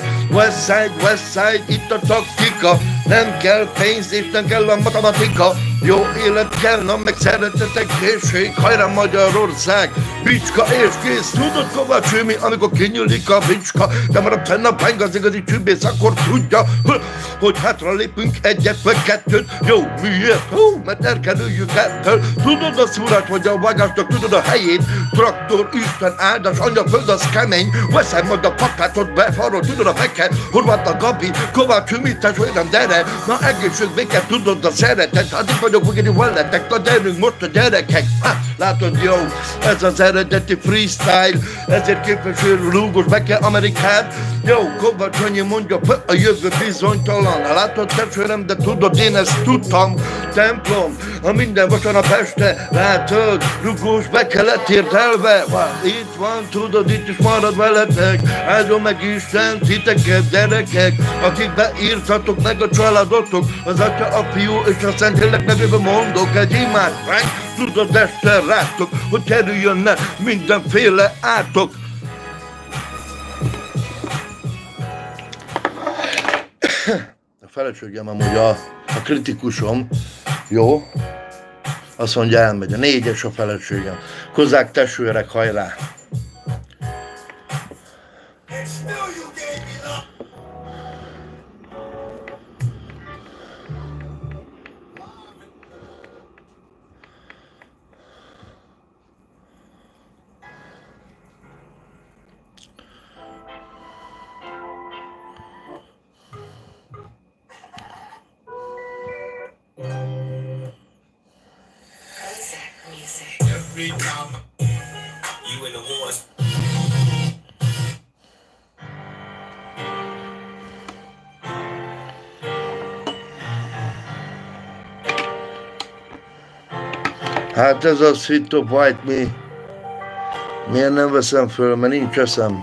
Westside, itt a taktika. Nem kell pénz és nem kell a matematika. Jó élet kell, na meg szeretetek, készség. Hajrá Magyarország, bicska és kész. Tudod, Kovács Umi, amikor kinyílik a bicska, de marad fenn a bang, az igazi csübész, akkor tudja, hogy hátra lépünk egyet vagy kettőt. Jó, miért? Mert elkerüljük ettől. Tudod a szúrát vagy a vágásnak, tudod a helyét. Traktor, Isten áldás, Angyalföld az kemény. Westside majd a papátot befarol, tudod a feke. Horváth a Gabi, Kovács Umi, tesó, nem gyere. Na egészség, béke, tudod a szeretet. Addig vagyok megint veletek, na gyerünk most a gyerekek. Látod, jó, ez az eredeti freestyle. Ezért képviselő rúgós beke Amerikát. Jó, Kovács Sanyi mondja, a jövő bizonytalan. Látod, testvérem, de tudod, én ezt tudtam. Templom, a minden vasárnap este. Látod, rugós beke lett érdelve. Itt van, tudod, itt is marad veletek. Áldjon meg Isten titeket, gyerekek, akik beírtatok meg a családotok. Az Atya, a Fiú és a Szentlélek nevében mondok egy imádványt. Tudod, este rátok, hogy kerüljön ne mindenféle átok. A feleségem amúgy a kritikusom, jó? Azt mondja, elmegy, a 4-es a feleségem. Kozák testvérek, hajrá! big mama. You in the wars. Hát ez a Sweet Top White mi? Miért nem veszem föl, mert nincs eszem.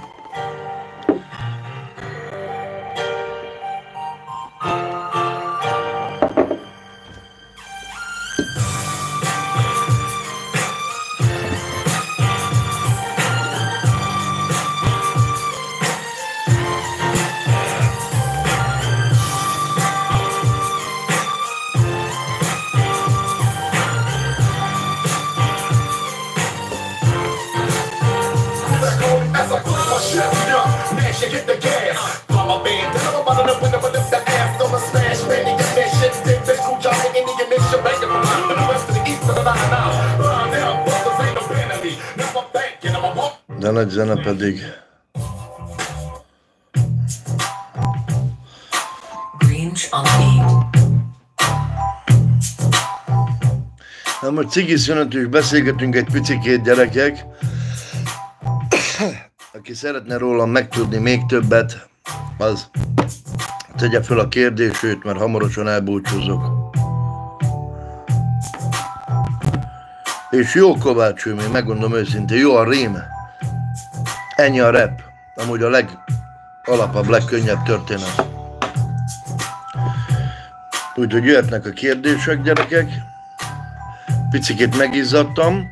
De nagy zene pedig. Na most cigi szünet is beszélgetünk egy picikét, gyerekek. Aki szeretne rólam megtudni még többet, az tegye fel a kérdését, mert hamarosan elbúcsúzok. És jó Kovács Ömé, megmondom őszintén, jó a rím. Ennyi a rap. Amúgy a legalapabb, legkönnyebb történet. Úgyhogy jöhetnek a kérdések, gyerekek. Picikét megizzadtam.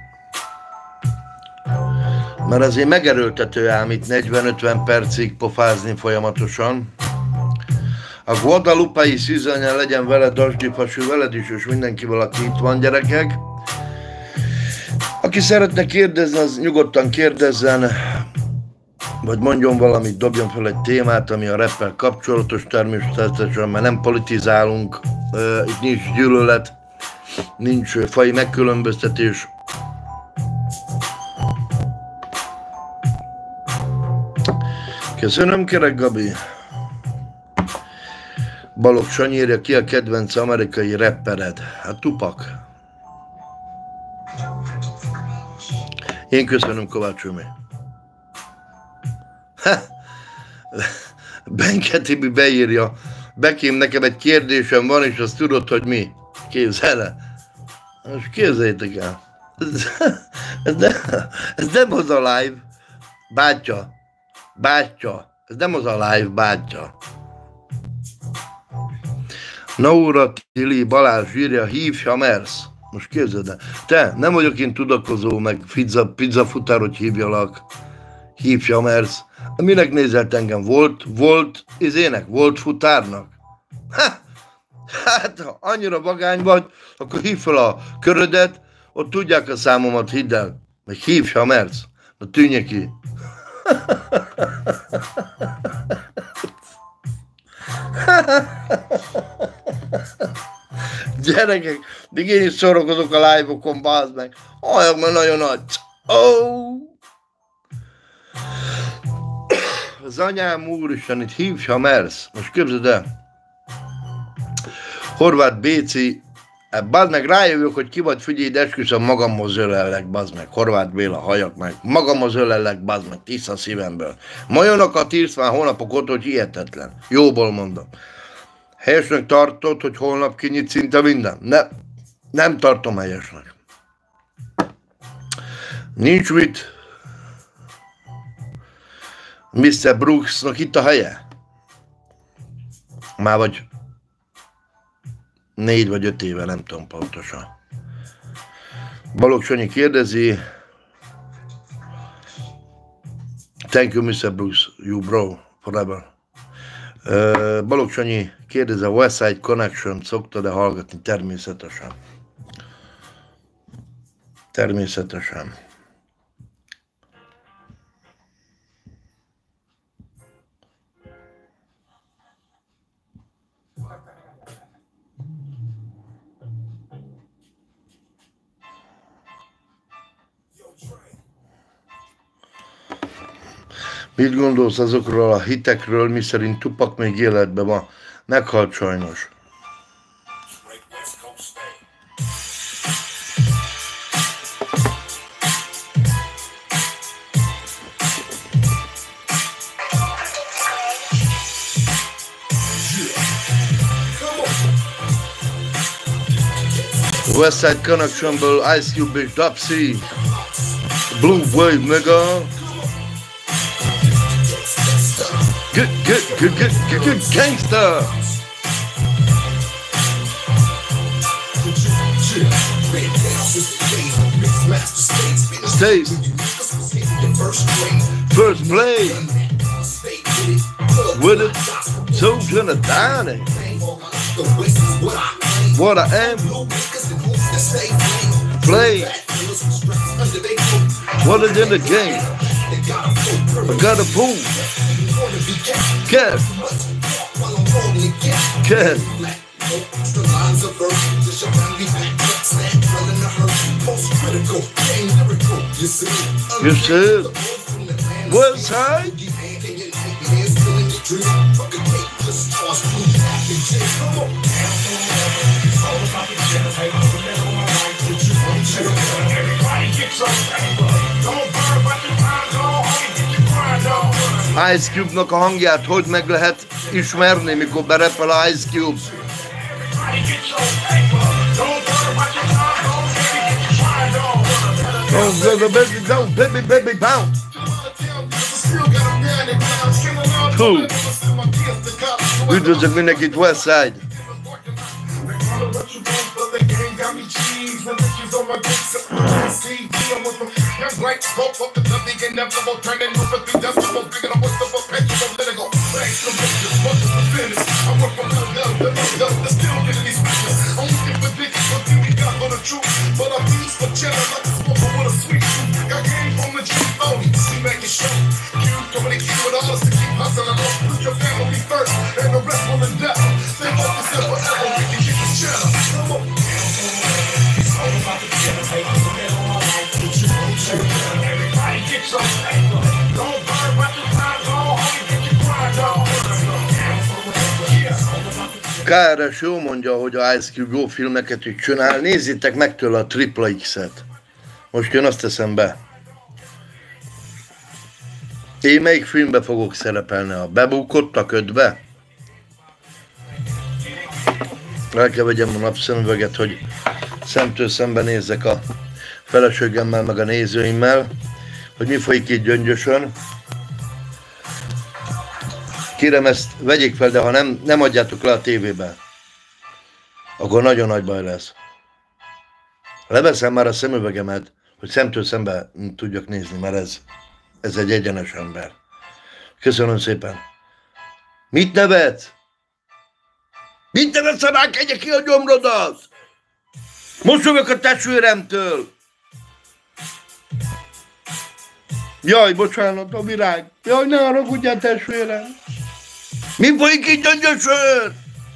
Mert azért megerőltető ám itt 40-50 percig pofázni folyamatosan. A guadalupai szűzanya legyen veled, Dasgyifasú, veled is, és mindenkivel, aki itt van, gyerekek. Aki szeretne kérdezni, az nyugodtan kérdezzen, vagy mondjon valamit, dobjon fel egy témát, ami a rappel kapcsolatos természetesen, mert nem politizálunk, itt nincs gyűlölet, nincs faji megkülönböztetés. Köszönöm, Kerek Gabi. Balogh Sanyi írja, ki a kedvenc amerikai rappered? Hát Tupac. Én köszönöm, Kovács Ömé. Benke Tibi beírja, Bekém, nekem egy kérdésem van, és azt tudod, hogy mi? Képzel el. Most képzeljétek el. Ez nem az a live, bátya. Ez nem az a live, bátya. Naura Tili Balázs írja, hívja Mersz. Most képzeld el. Te, nem vagyok én tudakozó, meg pizza futár, hogy hívjalak. Hívja Mersz. Minek nézett engem? Volt futárnak? Hát, ha annyira vagány vagy, akkor hív fel a körödet, ott tudják a számomat, hidd el. Meg hívja Mersz. Na tűnje ki. Gyerekek, még én is szorokozok a live-okon, bázd meg. Halljak, mert nagyon nagy. Az anyám, úristen, itt hívja Mersz. Most képzeld el. Horváth Béci, bázd meg, rájövök, hogy ki vagy, figyelj, de esküszöm, magamhoz ölellek, bázd meg. Horváth Béla, halljak meg. Magamhoz ölellek, bázd meg, tiszta szívemből. Majonokat írsz már hónapok óta, hogy hihetetlen. Jóból mondom. Helyesnek tartod, hogy holnap kinyit szinte minden? Nem tartom helyesnek. Nincs mit. Mr. Brooksnak itt a helye? Már vagy 4 vagy 5 éve, nem tudom pontosan. Balogh Sanyi kérdezi. Thank you, Mr. Brooks, you bro, forever. Balogh Sanyi kérdezi, a Westside Connection szoktad-e hallgatni? Természetesen. Természetesen. Mit gondolsz azokról a hitekről, miszerint Tupac még életben van? Meghalt sajnos. Westside Connectionből Ice Cube és Dub C. Blue Wave, nigga. Good gangster. States. First play. With it. So gonna die. What I am. Play. What is in the game? I got a pool. Cat. Cat. You said, what's high? Ice Cube-nak a hangját hogy meg lehet ismerni, mikor berepel a Ice Cube? Baby, bounce. Üdvözlök mindenkit, Westside. KRS jó mondja, hogy a Ice Cube jó filmeket is csinál. Nézzétek meg tőle a Triple X-et. Most én azt teszem be. Én melyik filmbe fogok szerepelni? A Bebukott a ködbe? El kell vegyem a napszemüveget, hogy szemtől szemben nézzek a feleségemmel, meg a nézőimmel, hogy mi folyik itt Gyöngyösön. Kérem, ezt vegyék fel, de ha nem adjátok le a tévébe, akkor nagyon nagy baj lesz. Leveszem már a szemüvegemet, hogy szemtől szembe tudjak nézni, mert ez egy egyenes ember. Köszönöm szépen. Mit nevetsz? Mit nevetsz, ha rákegye ki a gyomrodat? Most jövök a testvéremtől. Jaj, bocsánat, a virág. Jaj, ne haragudjál, testvérem. Mi folyik itt Gyöngyösön?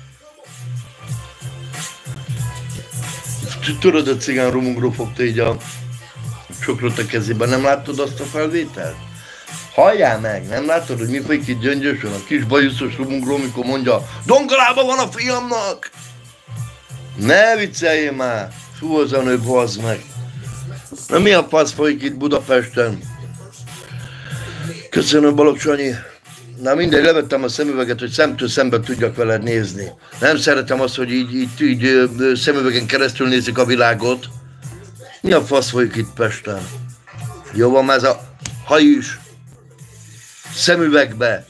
Tudod, a cigán Romungró fogta így a csokrot a kezében. Nem láttad azt a felvételt? Halljál meg, nem látod, hogy mi folyik itt Gyöngyösön? A kis bajuszos Romungró, mikor mondja, Dongalában van a fiamnak! Ne vicceljél már! Fú, az a nő, bazd meg! Na mi a fasz folyik itt Budapesten? Köszönöm, Balogh Sanyi. Na mindegy, levettem a szemüveget, hogy szemtől szemben tudjak veled nézni. Nem szeretem azt, hogy így szemüvegen keresztül nézik a világot. Mi a fasz folyik itt Pesten? Jó van már ez a haj is. Szemüvegbe.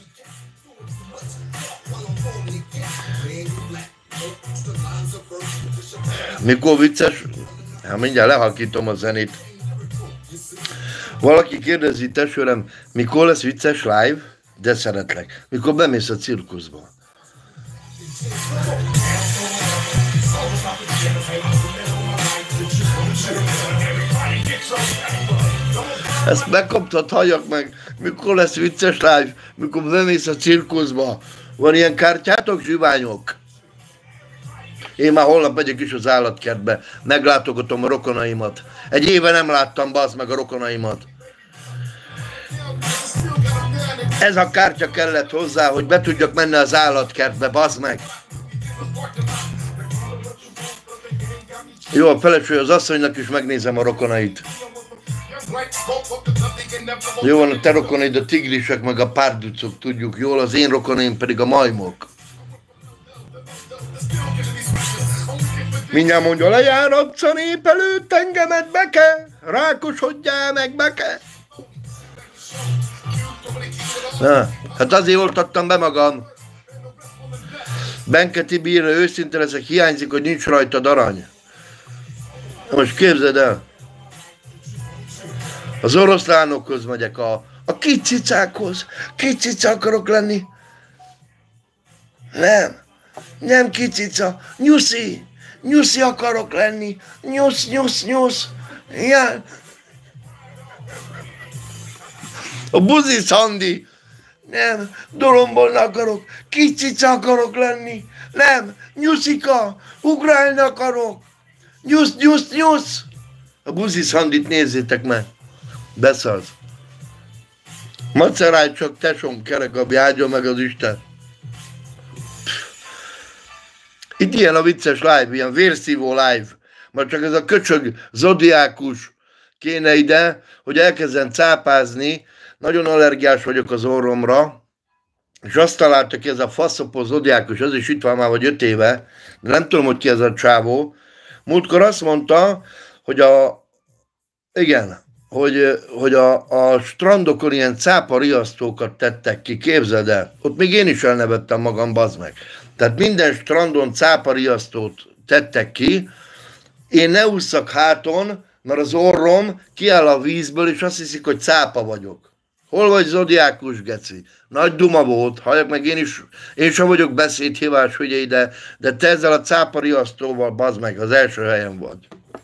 Mikor vicces? Hát mindjárt lehalkítom a zenét. Valaki kérdezi, testvérem, mikor lesz vicces live? De szeretlek. Mikor bemész a cirkuszba? Ezt megkaptad, halljak meg. Mikor lesz vicces live? Mikor bemész a cirkuszba? Van ilyen kártyátok, zsiványok? Én már holnap megyek is az állatkertbe. Meglátogatom a rokonaimat. Egy éve nem láttam, bazd meg, a rokonaimat. Ez a kártya kellett hozzá, hogy be tudjak menni az állatkertbe, bazd meg. Jó, a feleső az asszonynak is megnézem a rokonait. Jó van, a te rokonaid a tigrisek, meg a párducok, tudjuk jól, az én rokonaim pedig a majmok. Mindjárt mondja, lejáratsz a nép előtt engemet, beke, rákosodjál meg, beke. Na, hát azért oltattam be magam. Benke Tibire, őszinte leszek, hiányzik, hogy nincs rajtad arany. Most képzeld el. Az oroszlánokhoz megyek, a kicicákhoz. Kicica akarok lenni. Nem kicica, nyuszi akarok lenni. Nyusz. Ja. A buzi Szandi. Nem, dorombolni akarok, kicica akarok lenni. Nem, nyuszika, ugrálni akarok. Nyusz. A buzi Szandit nézzétek meg. Beszalsz. Macerálj csak, tesom, Keregabi, áldjon meg az Isten. Itt ilyen a vicces live, ilyen vérszívó live. Majd csak ez a köcsög zodiákus kéne ide, hogy elkezden cápázni. Nagyon allergiás vagyok az orromra, és azt találta ki ez a faszopó zodiákus, az is itt van már vagy 5 éve, de nem tudom, hogy ki ez a csávó. Múltkor azt mondta, hogy a strandokon ilyen cápa riasztókat tettek ki, képzeld el. Ott még én is elnevettem magam, bazd meg. Tehát minden strandon cápa riasztót tettek ki, én ne ússzak háton, mert az orrom kiáll a vízből, és azt hiszik, hogy cápa vagyok. Hol vagy zodiákus, geci? Nagy duma volt, halljak meg én sem vagyok beszédhívás, figyelj, de te ezzel a cápa riasztóval, bazd meg, az első helyen vagy.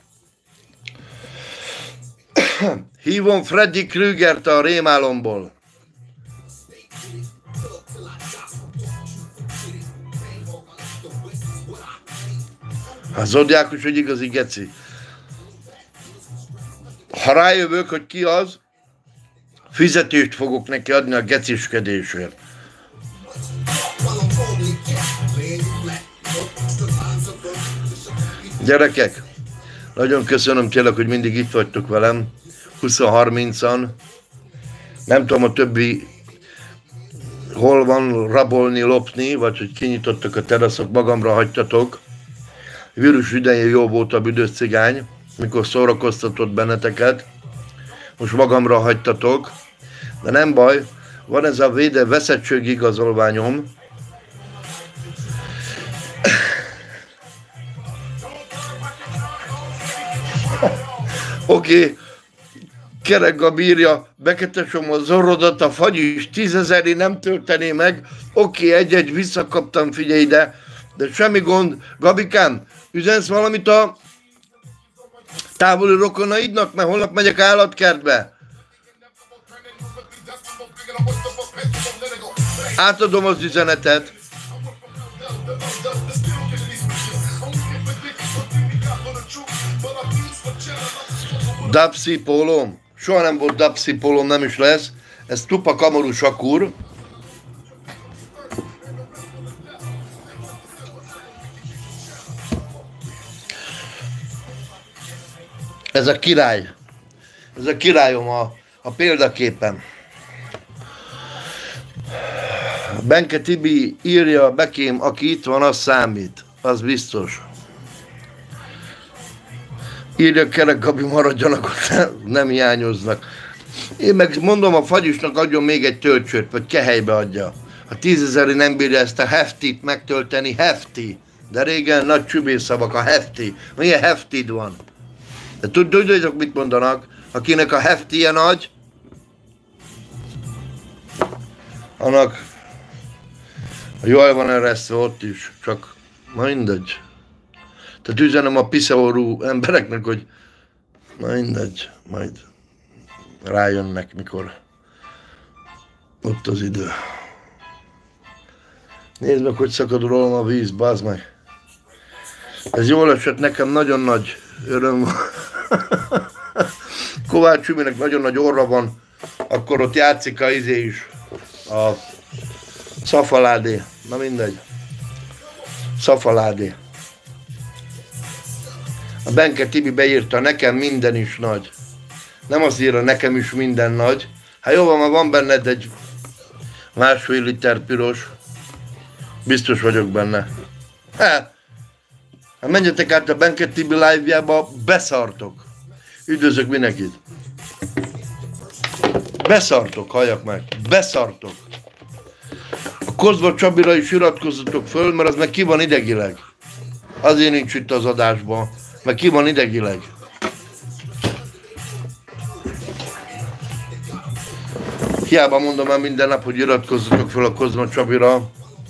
Hívom Freddy Krügert a rémálomból. A zodiákus, hogy igazi geci. Ha rájövök, hogy ki az, fizetést fogok neki adni a geciskedésért. Gyerekek, nagyon köszönöm tényleg, hogy mindig itt vagytok velem. 20-30-an. Nem tudom a többi hol van rabolni, lopni, vagy hogy kinyitottak a teraszok, magamra hagytatok. Vírus idején jó volt a büdös cigány, mikor szórakoztatott benneteket. Most magamra hagytatok. De nem baj, van ez a veszettség igazolványom. Oké, Keregabi írja, beketesom az orrodat, a fagy is 10 000-ig nem töltené meg. Oké, egy-egy visszakaptam, figyelj ide, de semmi gond. Gabikám, üzensz valamit a távoli rokonaidnak, mert holnap megyek állatkertbe. Átadom az üzenetet. Dapsi pólóm. Soha nem volt Dapsi pólóm, nem is lesz. Ez Tupac Amaru Shakur. Ez a király. Ez a királyom a példaképen. Benke Tibi írja, Bekém, aki itt van, az számít. Az biztos. Írja Keregabi, maradjanak ott, nem hiányoznak. Én meg mondom, a fagyisnak adjon még egy töltsőt, vagy kehelybe adja. A 10 000-i nem bírja ezt a heftit megtölteni, hefti. De régen nagy csübészavak, a hefti. Milyen heftid van? De tudjátok, mit mondanak? Akinek a heftie nagy, annak jól van eresztve ott is, csak mindegy. Tehát üzenem a piszaorú embereknek, hogy mindegy, majd rájönnek, mikor ott az idő. Nézd meg, hogy szakad rólam a víz, bazd meg. Ez jól esett, nekem nagyon nagy öröm. Kovács Üminek nagyon nagy orra van, akkor ott játszik a izé is, a szafaládé. Na mindegy. Szafaládé. A Benke Tibi beírta, nekem minden is nagy. Nem azt írja, nekem is minden nagy. Hát jó van, van benned egy 1,5 liter piros. Biztos vagyok benne. Hát, Hát menjetek át a Benket Tibi live-jába, beszartok. Üdvözlök mindenkit. Beszartok, halljak meg. Beszartok. A Kozma Csabira is iratkozzatok föl, mert az meg ki van idegileg. Azért nincs itt az adásban, meg ki van idegileg. Hiába mondom el minden nap, hogy iratkozzatok föl a Kozma Csabira.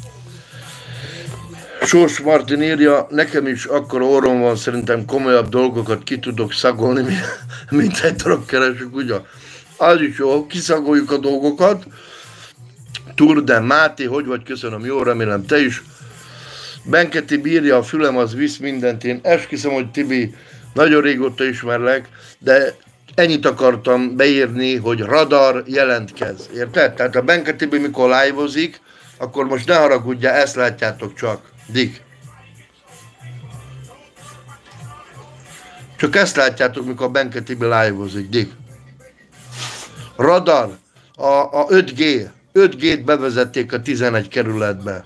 Sós Martin írja, nekem is akkora orrom van, szerintem komolyabb dolgokat ki tudok szagolni, mint egy drogkeresők, ugye? Az is jó, kiszagoljuk a dolgokat. Turden Máté, hogy vagy? Köszönöm, jó, remélem te is. Benke Tibi írja, a fülem az visz mindent. Én esküszöm, hogy Tibi, nagyon régóta ismerlek, de ennyit akartam beírni, hogy radar jelentkez. Érted? Tehát a Benke Tibi mikor live-ozik, akkor most ne haragudjál, ezt látjátok csak. Dick. Csak ezt látjátok, mikor a Benke Tibi live-ozik, Dick. Radar, a 5G. 5G-t bevezették a 11 kerületbe.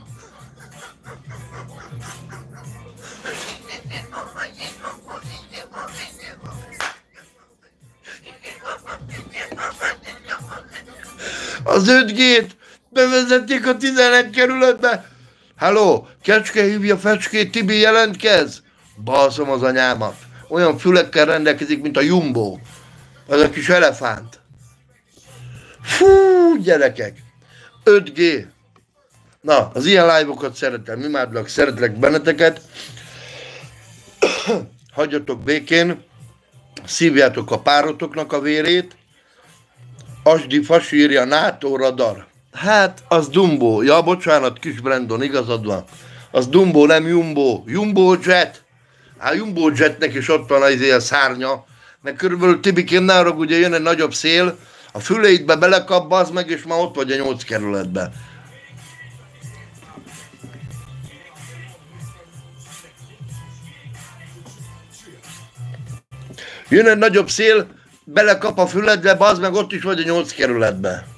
Az 5G-t bevezették a 11 kerületbe. Halló, Kecske hívja Fecskét, Tibi jelentkez? Balszom az anyámat. Olyan fülekkel rendelkezik, mint a Jumbo. Az a kis elefánt. Fú, gyerekek. 5G. Na, az ilyen live-okat szeretem, imádlak, szeretlek benneteket. Hagyjatok békén. Szívjátok a párotoknak a vérét. Asdi Fasi írja, NATO radar. Hát, az Dumbo. Ja, bocsánat, kis Brandon, igazad van. Az Dumbo, nem Jumbo. Jumbo Jet. Hát Jumbo Jetnek is ott van a szárnya. Mert körülbelül Tibikén ne arra, ugye jön egy nagyobb szél, a füleidbe belekap, bazd meg, és már ott vagy a 8 kerületbe. Jön egy nagyobb szél, belekap a füledbe, bazd meg, ott is vagy a 8 kerületbe.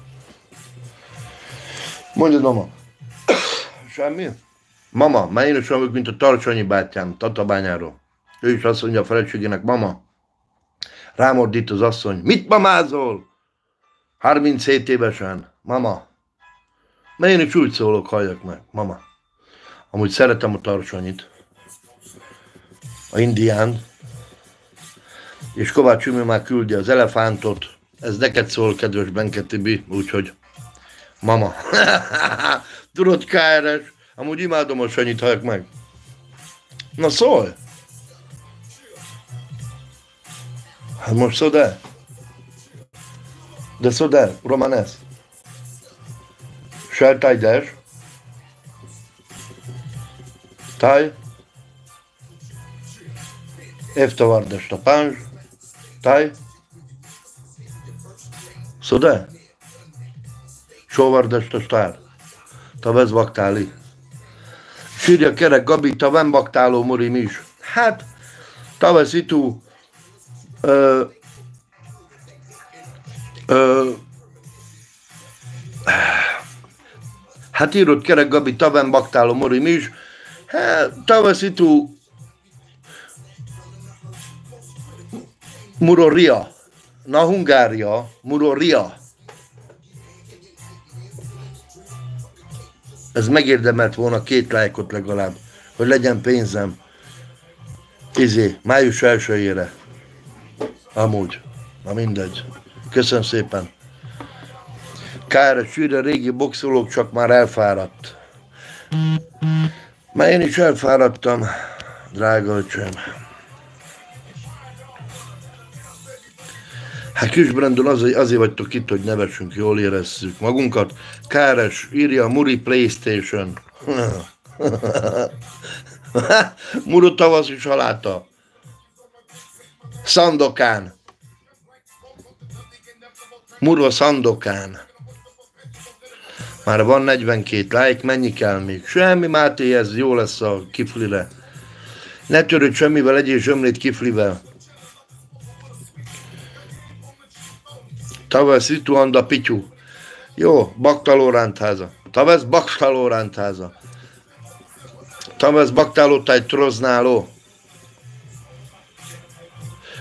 Mondjad, mama. Semmi? Mama, már én is vagyok, mint a Tarcsonyi bátyám, Tatabányáról. Ő is azt mondja a feleségének, mama. Rámordít az asszony, mit mamázol? 37 évesen, mama. Mert én is úgy szólok, halljak meg, mama. Amúgy szeretem a Tarcsonyit. A indián. És Kovács Ümő már küldi az elefántot. Ez neked szól, kedves Benke Tibi, úgyhogy mama. Tudod, KRS? Amúgy imádom a Sanyit, halljak meg. Na szólj! Hát most szodel? De szodel, Romanes. Seltaj deszcz. Taj. Eftawar deszcz, pánzs. Taj. Szodel? Sóvar deszcz, stár. Ta vez baktáli. Sírja Kerek Gabi, ta ven baktáló morim is. Hát, ta vez itu. Hát írott Kerek Gabi, ta ven baktáló morim is. Hát, ta vez itu. Muroria. Na, Hungária. Muroria. Ez megérdemelt volna 2 lájkot legalább, hogy legyen pénzem. Május 1-ére. Amúgy. Na mindegy. Köszönöm szépen. KRS írja, régi boxolók, csak már elfáradt. Már én is elfáradtam, drága öcsém. Hát Kis Brandon, azért vagytok itt, hogy nevessünk, jól érezzük magunkat. KRS írja, Muri PlayStation. Muru tavaszi saláta. Szandokán. Muru Szandokán. Már van 42 like, mennyi kell még? Semmi, Máté, ez jó lesz a kiflire. Ne törődj semmivel, legyél zsömlét kiflivel. Tavesz Ituanda Pityú. Jó, Baktaló rántháza. Tavesz Baktaló rántháza. Tavesz Baktáló táj troználó.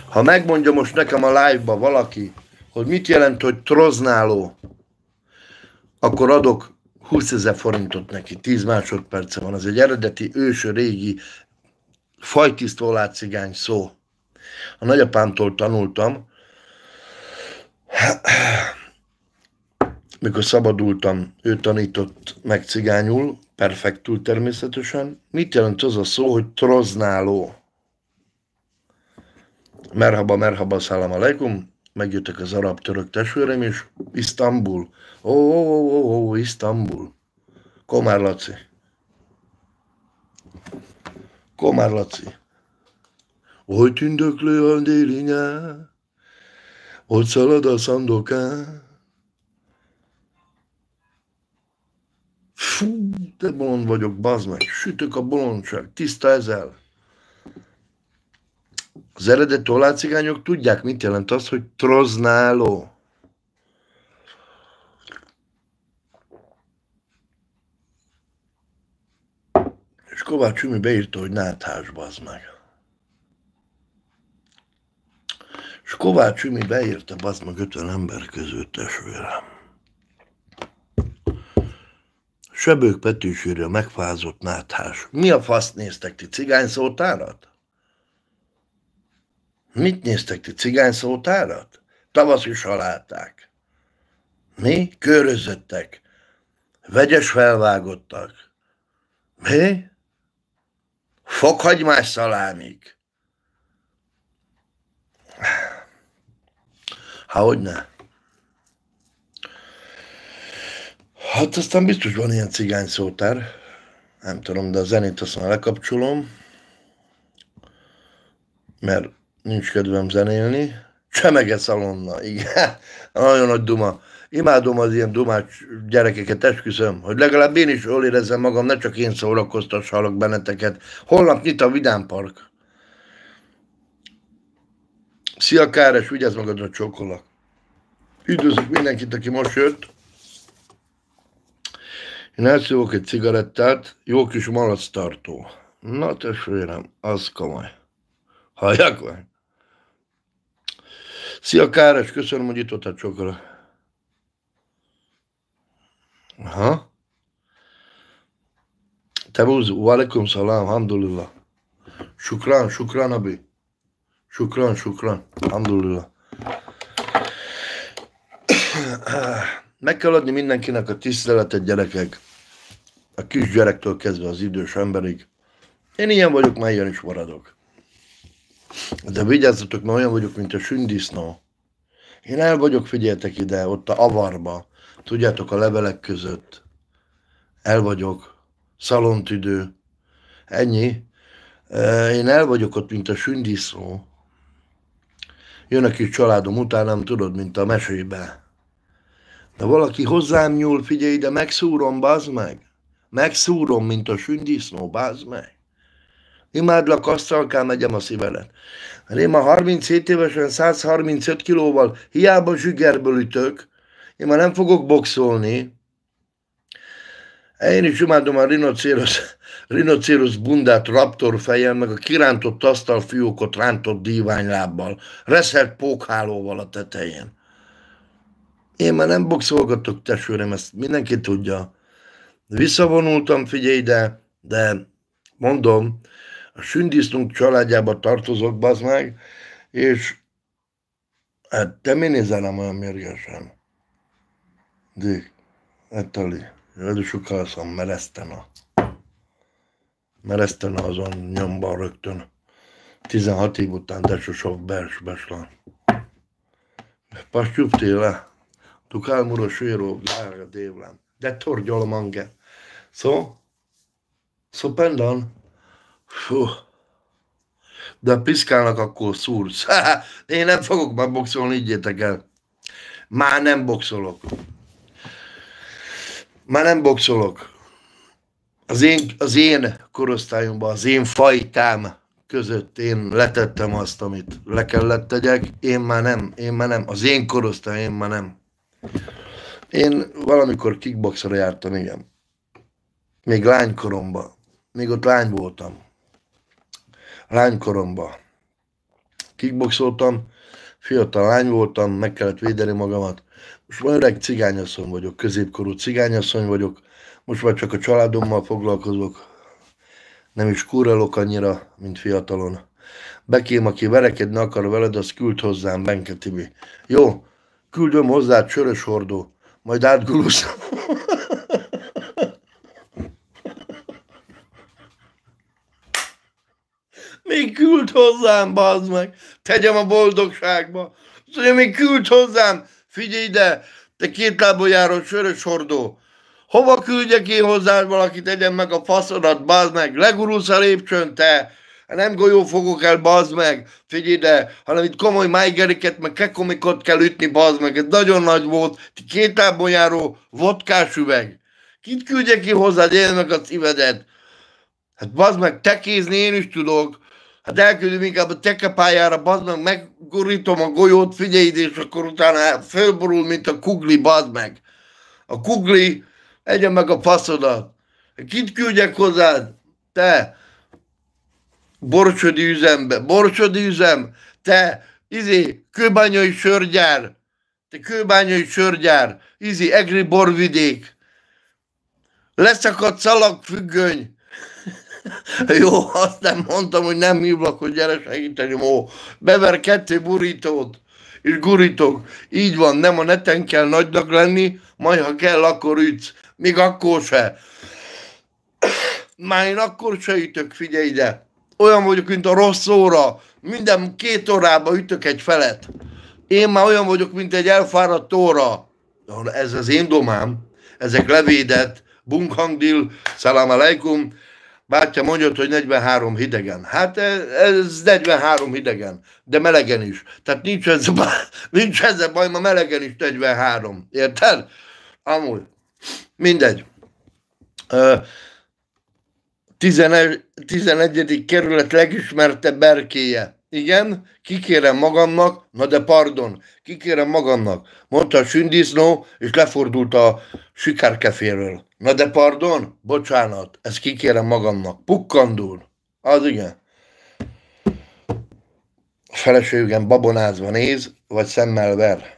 Ha megmondja most nekem a live-ba valaki, hogy mit jelent, hogy troználó, akkor adok 20 000 forintot neki, 10 másodperce van. Az egy eredeti, őső, régi, fajtisztó látszigány szó. A nagyapámtól tanultam, mikor szabadultam, ő tanított meg cigányul, perfektul természetesen. Mit jelent az a szó, hogy troználó? Merhaba, merhaba, szalam aleikum. Megjöttek az arab-török testvérem, és Isztambul. Ó, Isztambul. Komár Laci. Komár Laci. Hogy tündöklő a déli nyár, ott szalad a szandokán. Fú, de bolond vagyok, bazd meg. Sütök a bolondság, tiszta ezel. Az eredet tollácigányok tudják, mit jelent az, hogy troználó. És Kovács Ümi beírta, hogy náthás, bazd meg. És Kovács Ümi beírta, bazd meg 50 ember közül, testvérem. Sebők Petős írja, megfázott náthás. Mi a fasz néztek ti, cigányszótárat? Mit néztek ti, cigányszótárat? Tavaszi saláták. Mi? Körözöttek. Vegyes felvágottak. Mi? Fokhagymás szalámik. Hogyne? Hát aztán biztos van ilyen cigányszótár. Nem tudom, de a zenét azt már lekapcsolom. Mert nincs kedvem zenélni. Csemege szalonna, igen. Nagyon nagy duma. Imádom az ilyen dumás gyerekeket, esküszöm, hogy legalább én is jól érezzem magam, ne csak én szórakoztassalak benneteket. Holnap nyit a Vidám Park. Szia Káres, vigyázz magadra, csókolak. Üdvözlök mindenkit, aki most jött. Én elszívok egy cigarettát, jó kis malactartó. Na testvérem, az komoly. Halljak meg? Szia Káres, köszönöm, hogy itt voltál, csókolak. Aha. Tebúz, wa alaikum salam, alhamdulillah. Shukran, abi. Shukran, alhamdulillah. Meg kell adni mindenkinek a tiszteletet, gyerekek. A kisgyerektől kezdve az idős emberig. Én ilyen vagyok, már ilyen is maradok. De vigyázzatok, mert olyan vagyok, mint a sündisznó. Én el vagyok, figyeljetek ide, ott a avarba. Tudjátok, a levelek között. El vagyok. Szalontüdő. Ennyi. Én el vagyok ott, mint a sündisznó. Jön a kis családom utánam, tudod, mint a mesébe. De valaki hozzám nyúl, figyelj ide, megszúrom, bazd meg. Megszúrom, mint a sündisznó, bazd meg. Imádlak, asztalkán megyem a szívelet. Mert én ma 37 évesen 135 kilóval hiába zsigerből ütök, én már nem fogok boxolni. Én is imádom a rinocéros bundát raptor fejjel, meg a kirántott asztalfiókot rántott díványlábbal, reszelt pókhálóval a tetején. Én már nem boxolgatok, testvérem, ezt mindenki tudja. Visszavonultam, figyelj ide, de mondom, a sündisznók családjába tartozok, bazd meg, és hát te mi nézel nem olyan mérgesen? Dik, etteli, jöjjön sokászom, meresztene azon nyomban rögtön. 16 év után, de sosok beslan. Pas tőle. Tukál muro sőró, lága dévlám. De torgyol mange. Szó pendan. Fú. De piszkálnak, akkor szúrsz. Én nem fogok már boxolni, higgyétek el. Már nem boxolok. Az én korosztályomban, az én fajtám között én letettem azt, amit le kellett tegyek. Én már nem. Az én korosztályom, én már nem. Én valamikor kickboxra jártam, igen. Még lánykoromban. Még ott lány voltam. Lánykoromban. kickboxoltam, fiatal lány voltam, meg kellett védeni magamat. Most már öreg cigányasszony vagyok, középkorú cigányasszony vagyok, most már csak a családommal foglalkozok, nem is kúrelok annyira, mint fiatalon. Bekém, aki verekedni akar veled, az küld hozzám, Benke Tibi. Jó, küldöm hozzád sörös hordó, majd átgululsz. Még küld hozzám, bazd meg, tegyem a boldogságba. Szóval még küld hozzám, figyelj ide, te két lábon járó sörös hordó. Hova küldjek én hozzád valaki, tegyem meg a faszodat, bazd meg, legurulsz a lépcsőn, te. Nem golyó fogok el, bazd meg, figyelj ide, hanem itt komoly májgeriket, meg kekomikot kell ütni, bazd meg, ez nagyon nagy volt, két lábon járó vodkás üveg. Kit küldjek ki hozzád, élj meg a szívedet? Hát bazd meg, tekézni én is tudok, hát elküldöm inkább a tekepályára, bazd meg, meggurítom a golyót, figyelj ide, és akkor utána fölborul, mint a kugli, bazd meg. A kugli, egyen meg a faszodat. Kit küldjek hozzád? Te, Borsodi üzembe, Borsodi üzem, te, kőbányai sörgyár, te kőbányai sörgyár, egri borvidék, leszakadt szalagfüggöny. Jó, azt nem mondtam, hogy nem hívlak, hogy gyere segíteni, bever 2 burítót, és gurítok. Így van, nem a neten kell nagynak lenni, majd ha kell, akkor ütsz. Még akkor se. Már én akkor se ütök, figyelj ide. Olyan vagyok, mint a rossz óra. Minden 2 órába ütök egy felet. Én már olyan vagyok, mint egy elfáradt óra. Ez az én domám. Ezek levédett. Bunkhangdil, szalam aleikum. Bátya mondja, hogy 43 hidegen. Hát ez 43 hidegen, de melegen is. Tehát nincs ezzel baj, ma melegen is 43. Érted? Amúgy. Mindegy. 11. kerület legismertebb berkéje. Igen, kikérem magamnak, na de pardon, kikérem magamnak, mondta a sündisznó, és lefordult a sikárkeféről. Na de pardon, bocsánat, ezt kikérem magamnak. Pukkandul. Az igen. A feleségem babonázva néz, vagy szemmel ver.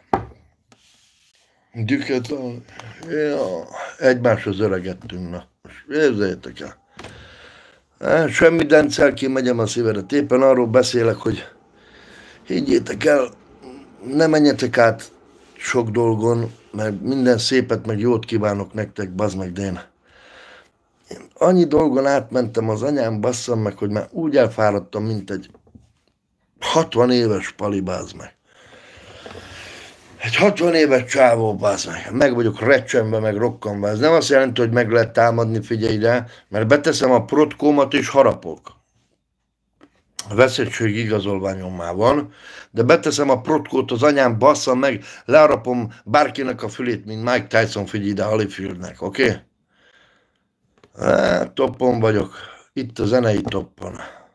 Dükötlen. Ja, egymáshoz öregettünk, na. Érzeljétek el. Semmi Dencelki, megyem a szívedet. Éppen arról beszélek, hogy higgyétek el, ne menjetek át sok dolgon, mert minden szépet meg jót kívánok nektek, bazd meg, de én annyi dolgon átmentem, az anyám basszam meg, hogy már úgy elfáradtam, mint egy 60 éves pali, bazd meg. Egy 60 éves csávó, bazd meg vagyok recsenve, meg rokkanva. Ez nem azt jelenti, hogy meg lehet támadni, figyelj ide, mert beteszem a protkómat és harapok. A veszettség igazolványom már van, de beteszem a protkót, az anyám bassza meg, leharapom bárkinek a fülét, mint Mike Tyson, figyelj ide, Holyfieldnek, oké? Okay? Toppon vagyok. Itt a zenei toppon.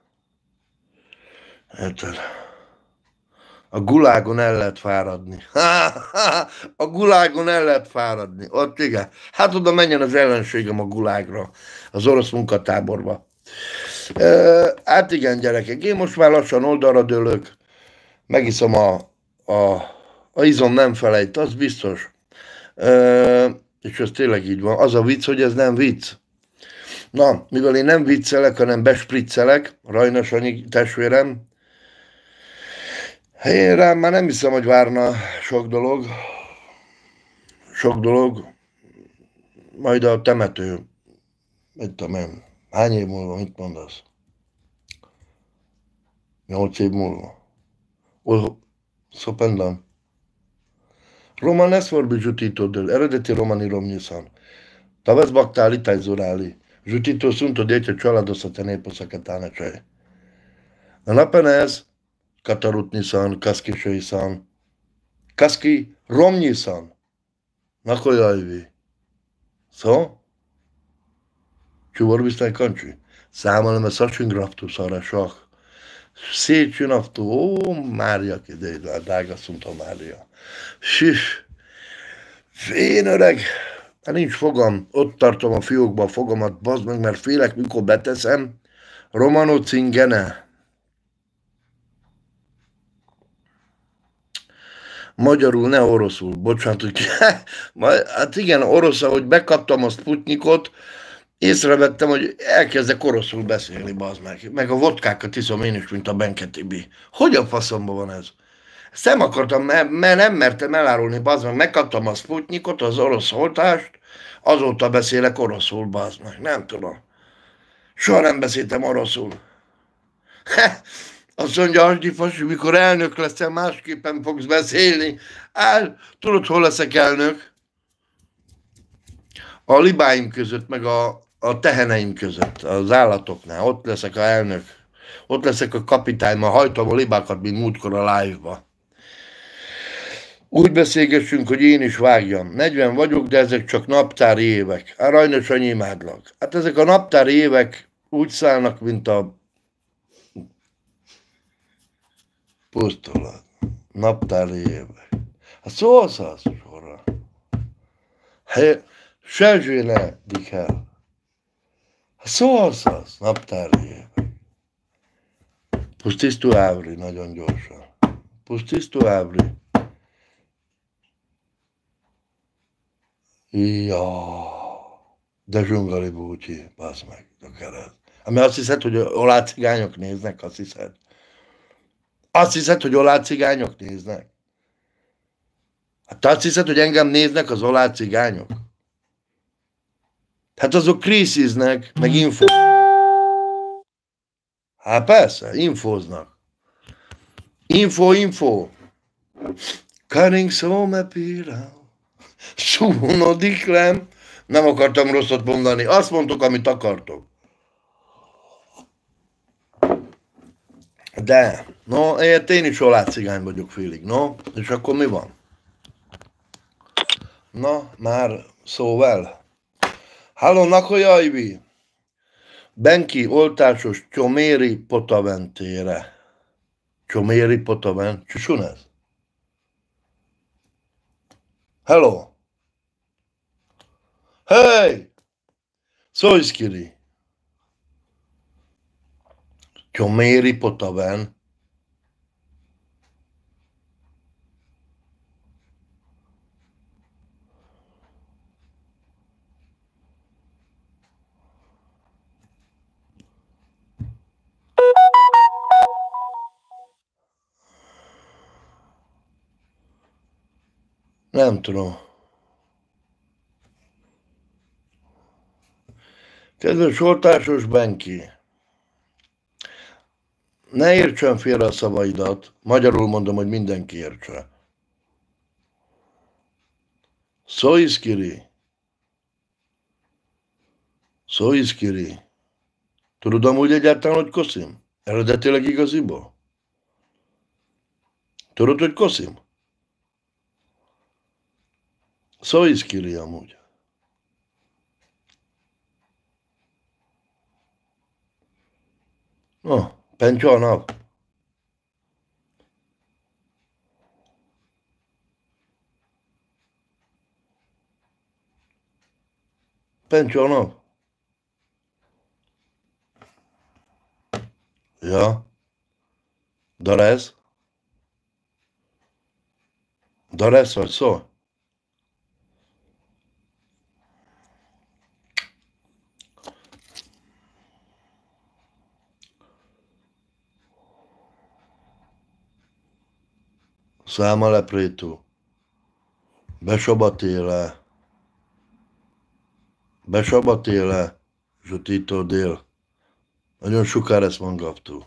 Érted? A gulágon el lehet fáradni. A gulágon el lehet fáradni. Ott igen. Hát oda menjen az ellenségem a gulágra, az orosz munkatáborba. Hát igen, gyerekek, én most már lassan oldalra dőlök, megiszom a izom nem felejt, az biztos. És ez tényleg így van. Az a vicc, hogy ez nem vicc. Na, mivel én nem viccelek, hanem bespriccelek, Rajna Sanyi testvérem, én rám már nem hiszem, hogy várna sok dolog. Sok dolog. Majd a temető. Mit tudom én. Hány év múlva, mit mondasz? 8 év múlva. Szopendam. Roman ne svorbi žutito del, eredeti romani romnyisan. Tavez baktál itaj zorali. Žutito sunto djeće čoladosa te neposaka tánečaj. A napenez katarutnisan, kaskisőisan. Kaski romnyisan. Nakojajvi. Szó? Čuvorvistaj kanči. Számolom a sashingraftu szarasak. Szétcsinaftu. Ó, Mária, de drága szunta Mária. Süss. Én öreg. Hát nincs fogam. Ott tartom a fiókba a fogamat, bazd meg, mert félek, mikor beteszem. Romano cingene. Magyarul, ne oroszul. Bocsánat, hogy... Hát igen, orosz, ahogy bekaptam a Sputnikot, észrevettem, hogy elkezdek oroszul beszélni, bazd meg. Meg a vodkákat iszom én is, mint a Benke Tibi. Hogy a faszomban van ez? Ezt nem akartam, mert nem mertem elárulni, bazd meg. Megkaptam a Sputnikot, az orosz oltást, azóta beszélek oroszul, bazd meg. Nem tudom. Soha nem beszéltem oroszul. Azt mondja, Asdi Fasi, mikor elnök leszel, másképpen fogsz beszélni. Tudod, hol leszek elnök? A libáim között, meg a teheneim között, az állatoknál. Ott leszek a elnök. Ott leszek a kapitány, ma hajtom a libákat, mint múltkor a live-ba. Úgy beszélgessünk, hogy én is vágjam. 40 vagyok, de ezek csak naptári évek. Rajnos, annyi imádlak. Hát ezek a naptári évek úgy szállnak, mint a pusztulat. Naptári évek. Hát szólsz az sorra. Sezsőne, Dikkel. Hát szólsz az, naptári évek. Pusztisztú Ávri, nagyon gyorsan. Pusztisztú Ávri. Ja, de zsungali búcsi, bassz meg, a keret. Mert azt hiszed, hogy olád cigányok néznek, azt hiszed? Azt hiszed, hogy olád cigányok néznek? Hát te azt hiszed, hogy engem néznek az olád cigányok? Hát azok krisziznek, meg infóznak. Hát persze, infóznak. Info. Cutting so mepira. Súnodik lem. Nem akartam rosszat mondani. Azt mondtok, amit akartok. De, no, én is olád cigány vagyok félig, no? És akkor mi van? Na, már szóval. Halló, Nakolyajvi! Benki oltásos Csoméri Potaventére. Csoméri Potavent. Csusun ez? Hello! Hey! Szojszkiri! Csoméri Potaven. Nem tudom. Kedves oltásos Benki, ne értsen félre a szavaidat, magyarul mondom, hogy mindenki értse. Szojszkiri. Tudod amúgy egyáltalán, hogy koszim? Eredetileg igaziból? Tudod, hogy koszim? Szojszkiri amúgy. No, pencsó a nap. Pencsó a nap. Ja. Darez? Darez vagy szó? Száma leprétú. Besabatéle. Zsutító dél. Nagyon sokára ezt mondgaptú.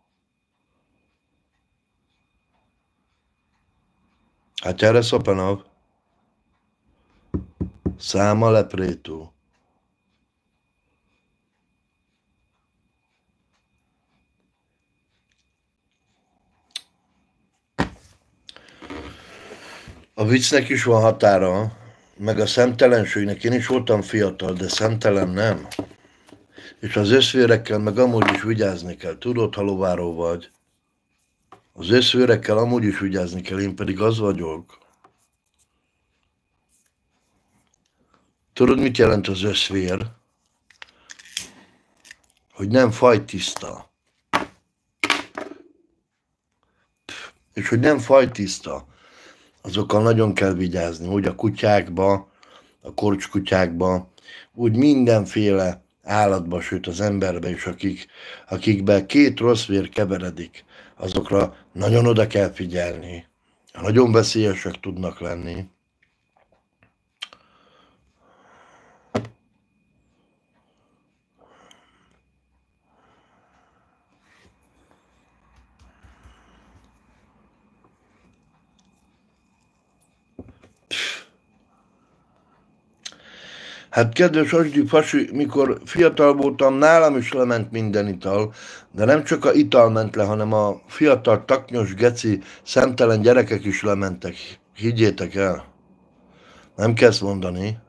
Hát erre szopenav. Száma leprétú. A viccnek is van határa, meg a szemtelenségnek. Én is voltam fiatal, de szemtelen nem. És az összvérekkel meg amúgy is vigyázni kell. Tudod, ha lováró vagy. Az összvérekkel amúgy is vigyázni kell, én pedig az vagyok. Tudod, mit jelent az összvér? Hogy nem fajtiszta. És hogy nem fajtiszta. azokkal nagyon kell vigyázni, úgy a kutyákba, a korcskutyákba, úgy mindenféle állatba, sőt az emberbe is, akikbe két rossz vér keveredik, azokra nagyon oda kell figyelni. Nagyon veszélyesek tudnak lenni. Hát kedves Asdi Fasi, mikor fiatal voltam, nálam is lement minden ital, de nem csak a ital ment le, hanem a fiatal taknyos, geci, szemtelen gyerekek is lementek. Higgyétek el. Nem kezd mondani.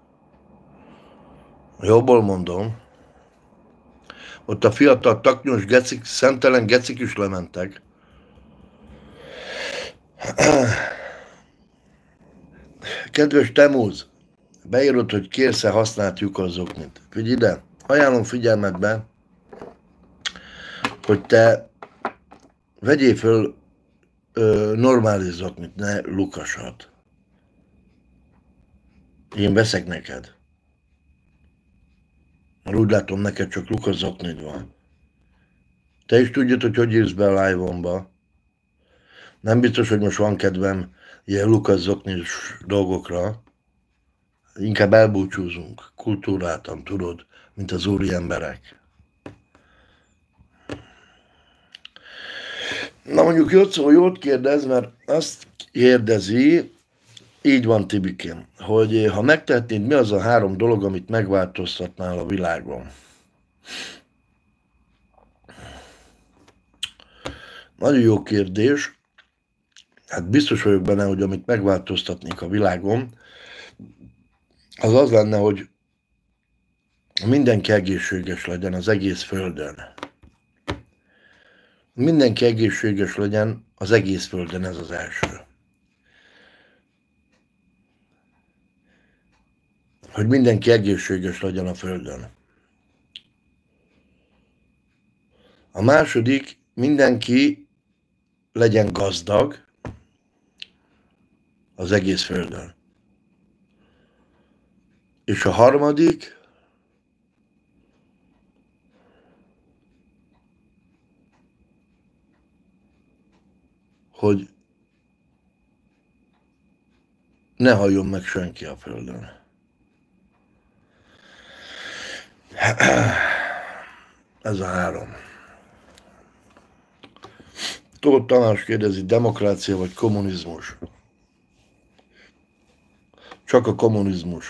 Jobból mondom. Ott a fiatal taknyos, gecik, szemtelen gecik is lementek. Kedves Temúz, beírod, hogy kérsz-e használt lyukazoknit. Figyelj ide, ajánlom figyelmetbe, hogy te vegyél föl normális zoknit, ne lukasat. Én veszek neked. Mert úgy látom, neked csak lukas zoknid van. Te is tudod, hogy írsz be a live-omba. Nem biztos, hogy most van kedvem ilyen lukas zoknis dolgokra. Inkább elbúcsúzunk, kultúráltan, tudod, mint az úri emberek. Na mondjuk Jocó, jót kérdez, mert azt kérdezi, így van Tibikém, hogy ha megtehetnéd, mi az a 3 dolog, amit megváltoztatnál a világon? Nagyon jó kérdés. Hát biztos vagyok benne, hogy amit megváltoztatnék a világon, az az lenne, hogy mindenki egészséges legyen az egész Földön. Mindenki egészséges legyen az egész Földön, ez az első. Hogy mindenki egészséges legyen a Földön. A második, mindenki legyen gazdag az egész Földön. És a harmadik, hogy ne halljon meg senki a Földön. Ez a 3. Tóth Tamás kérdezi, demokrácia vagy kommunizmus? Csak a kommunizmus.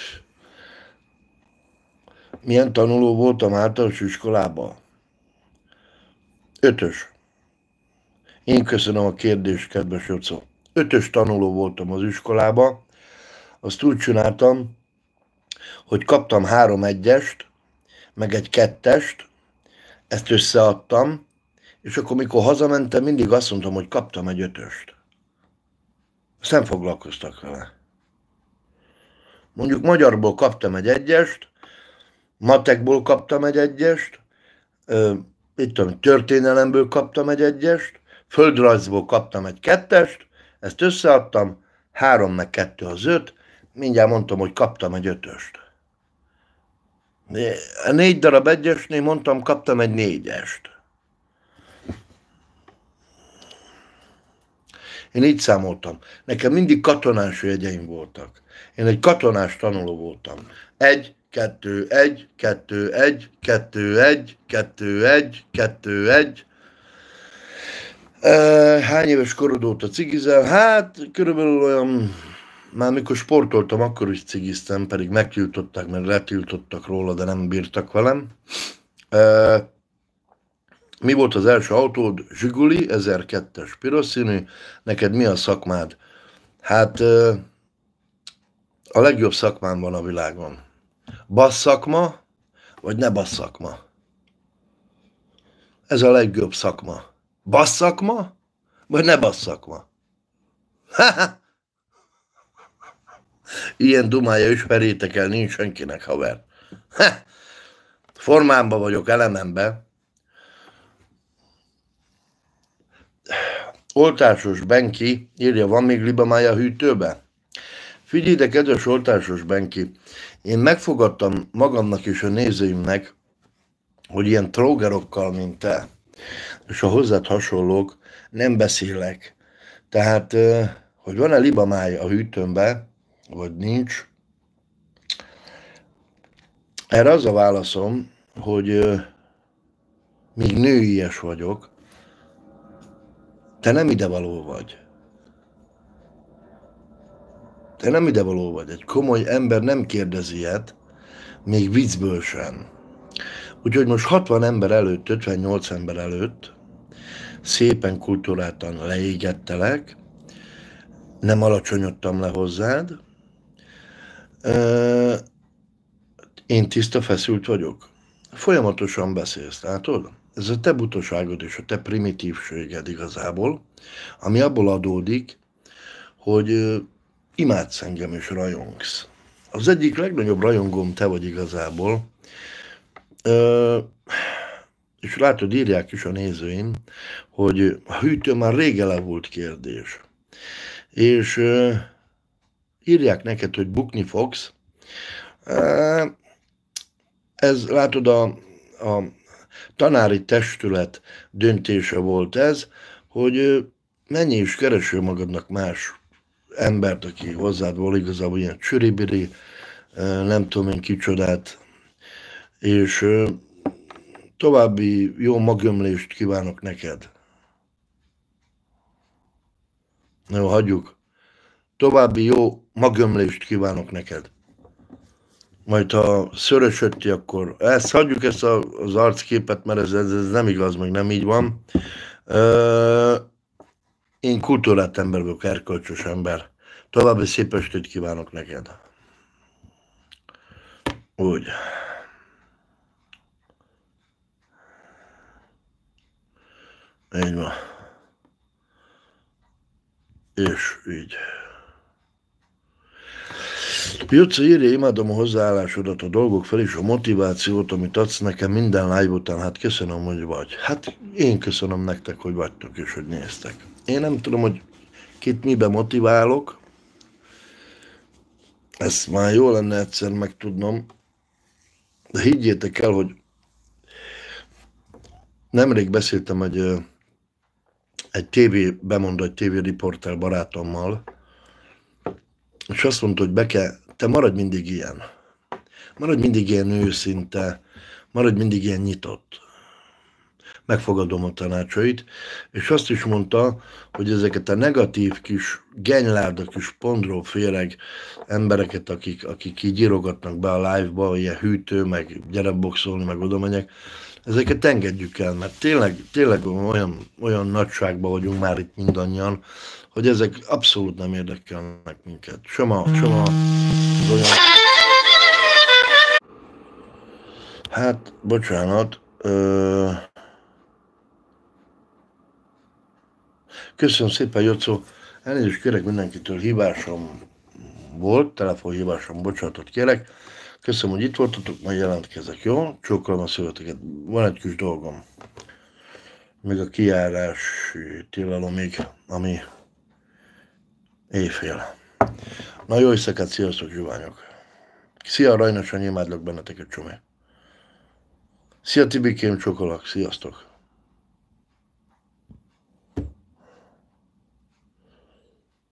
Milyen tanuló voltam általános iskolában? 5-ös. Én köszönöm a kérdést, kedves Jocó. 5-ös tanuló voltam az iskolában. Azt úgy csináltam, hogy kaptam 3 1-est, meg egy 2-est, ezt összeadtam, és akkor, mikor hazamentem, mindig azt mondtam, hogy kaptam egy 5-öst. Azt nem foglalkoztak vele. Mondjuk magyarból kaptam egy 1-est, matekból kaptam egy 1-est, történelemből kaptam egy 1-est, földrajzból kaptam egy 2-est, ezt összeadtam, 3 meg 2 az 5, mindjárt mondtam, hogy kaptam egy 5-öst. 4 darab 1-esnél mondtam, kaptam egy 4-est. Én így számoltam. Nekem mindig katonás jegyeim voltak. Én egy katonás tanuló voltam. 1, 2, 1, 2, 1, 2, 1, 2, 1, 2, 1. Hány éves korod óta cigizel? Hát körülbelül olyan, már mikor sportoltam, akkor is cigiztem, pedig megtiltották, mert letiltottak róla, de nem bírtak velem. Mi volt az első autód? Zsiguli, 1002-es piros színű. Neked mi a szakmád? Hát a legjobb szakmám van a világon. Bassz szakma, vagy ne bassz szakma? Ez a legjobb szakma. Bassz szakma, vagy ne bassz szakma? Ilyen dumája ismerjétek el, nincs senkinek, haver. Formámban vagyok, elememben. Oltásos Benki írja, van még libamája a hűtőbe? Figyelj, de kedves oltásos Benki, én megfogadtam magamnak és a nézőimnek, hogy ilyen trógerokkal, mint te, és a hozzád hasonlók, nem beszélek. Tehát, hogy van-e libamáj a hűtőmbe, vagy nincs, erre az a válaszom, hogy még nőies vagyok, te nem idevaló vagy. Te nem idevaló vagy. Egy komoly ember nem kérdezi ilyet, még viccből sem. Úgyhogy most 60 ember előtt, 58 ember előtt szépen kultúráltan leégettelek, nem alacsonyodtam le hozzád. Én tiszta feszült vagyok. Folyamatosan beszélsz, látod? Ez a te butaságod és a te primitívséged igazából, ami abból adódik, hogy imádsz engem és rajongsz. Az egyik legnagyobb rajongóm te vagy igazából, és látod, írják is a nézőim, hogy a hűtő már rég elavult kérdés. És írják neked, hogy bukni fogsz. Ez, látod, a tanári testület döntése volt ez, hogy menj és kereső magadnak más embert, aki hozzád volt igazából ilyen csüribiri, nem tudom én kicsodát, és további jó magömlést kívánok neked. Jó, hagyjuk. További jó magömlést kívánok neked. Majd ha szörösödti, akkor hagyjuk ezt az arcképet, mert ez nem igaz, meg nem így van. Én kultúrált ember vagyok, erkölcsös ember. További szép estét kívánok neked. Úgy. Így van. És így. Jöccse írja, imádom a hozzáállásodat a dolgok fel, és a motivációt, amit adsz nekem minden live után. Hát köszönöm, hogy vagy. Hát én köszönöm nektek, hogy vagytok, és hogy néztek. Én nem tudom, hogy kit miben motiválok. Ezt már jó lenne egyszer megtudnom. De higgyétek el, hogy nemrég beszéltem egy tévériporter barátommal, és azt mondta, hogy te maradj mindig ilyen. Maradj mindig ilyen őszinte, maradj mindig ilyen nyitott. Megfogadom a tanácsait, és azt is mondta, hogy ezeket a negatív kis genylárda, kis pondróféreg embereket, akik így írogatnak be a live-ba, ilyen hűtő, meg gyere boxolni, meg oda megyek, ezeket engedjük el, mert tényleg olyan nagyságban vagyunk már itt mindannyian, hogy ezek abszolút nem érdekelnek minket. Sem olyan... Hát, bocsánat. Köszönöm szépen, Jocó. Elnézést kérek mindenkitől, hívásom volt, telefonhívásom, bocsánatot kérek. Köszönöm, hogy itt voltatok, majd jelentkezek, jó? Csókolom a szöveteket. Van egy kis dolgom. Még a kijárási tilalomig, ami éjfél. Na jó éjszakát, sziasztok, zsiványok. Szia, Rajnos, imádlak benneteket, csomé. Szia, Tibikém, csokolak, sziasztok.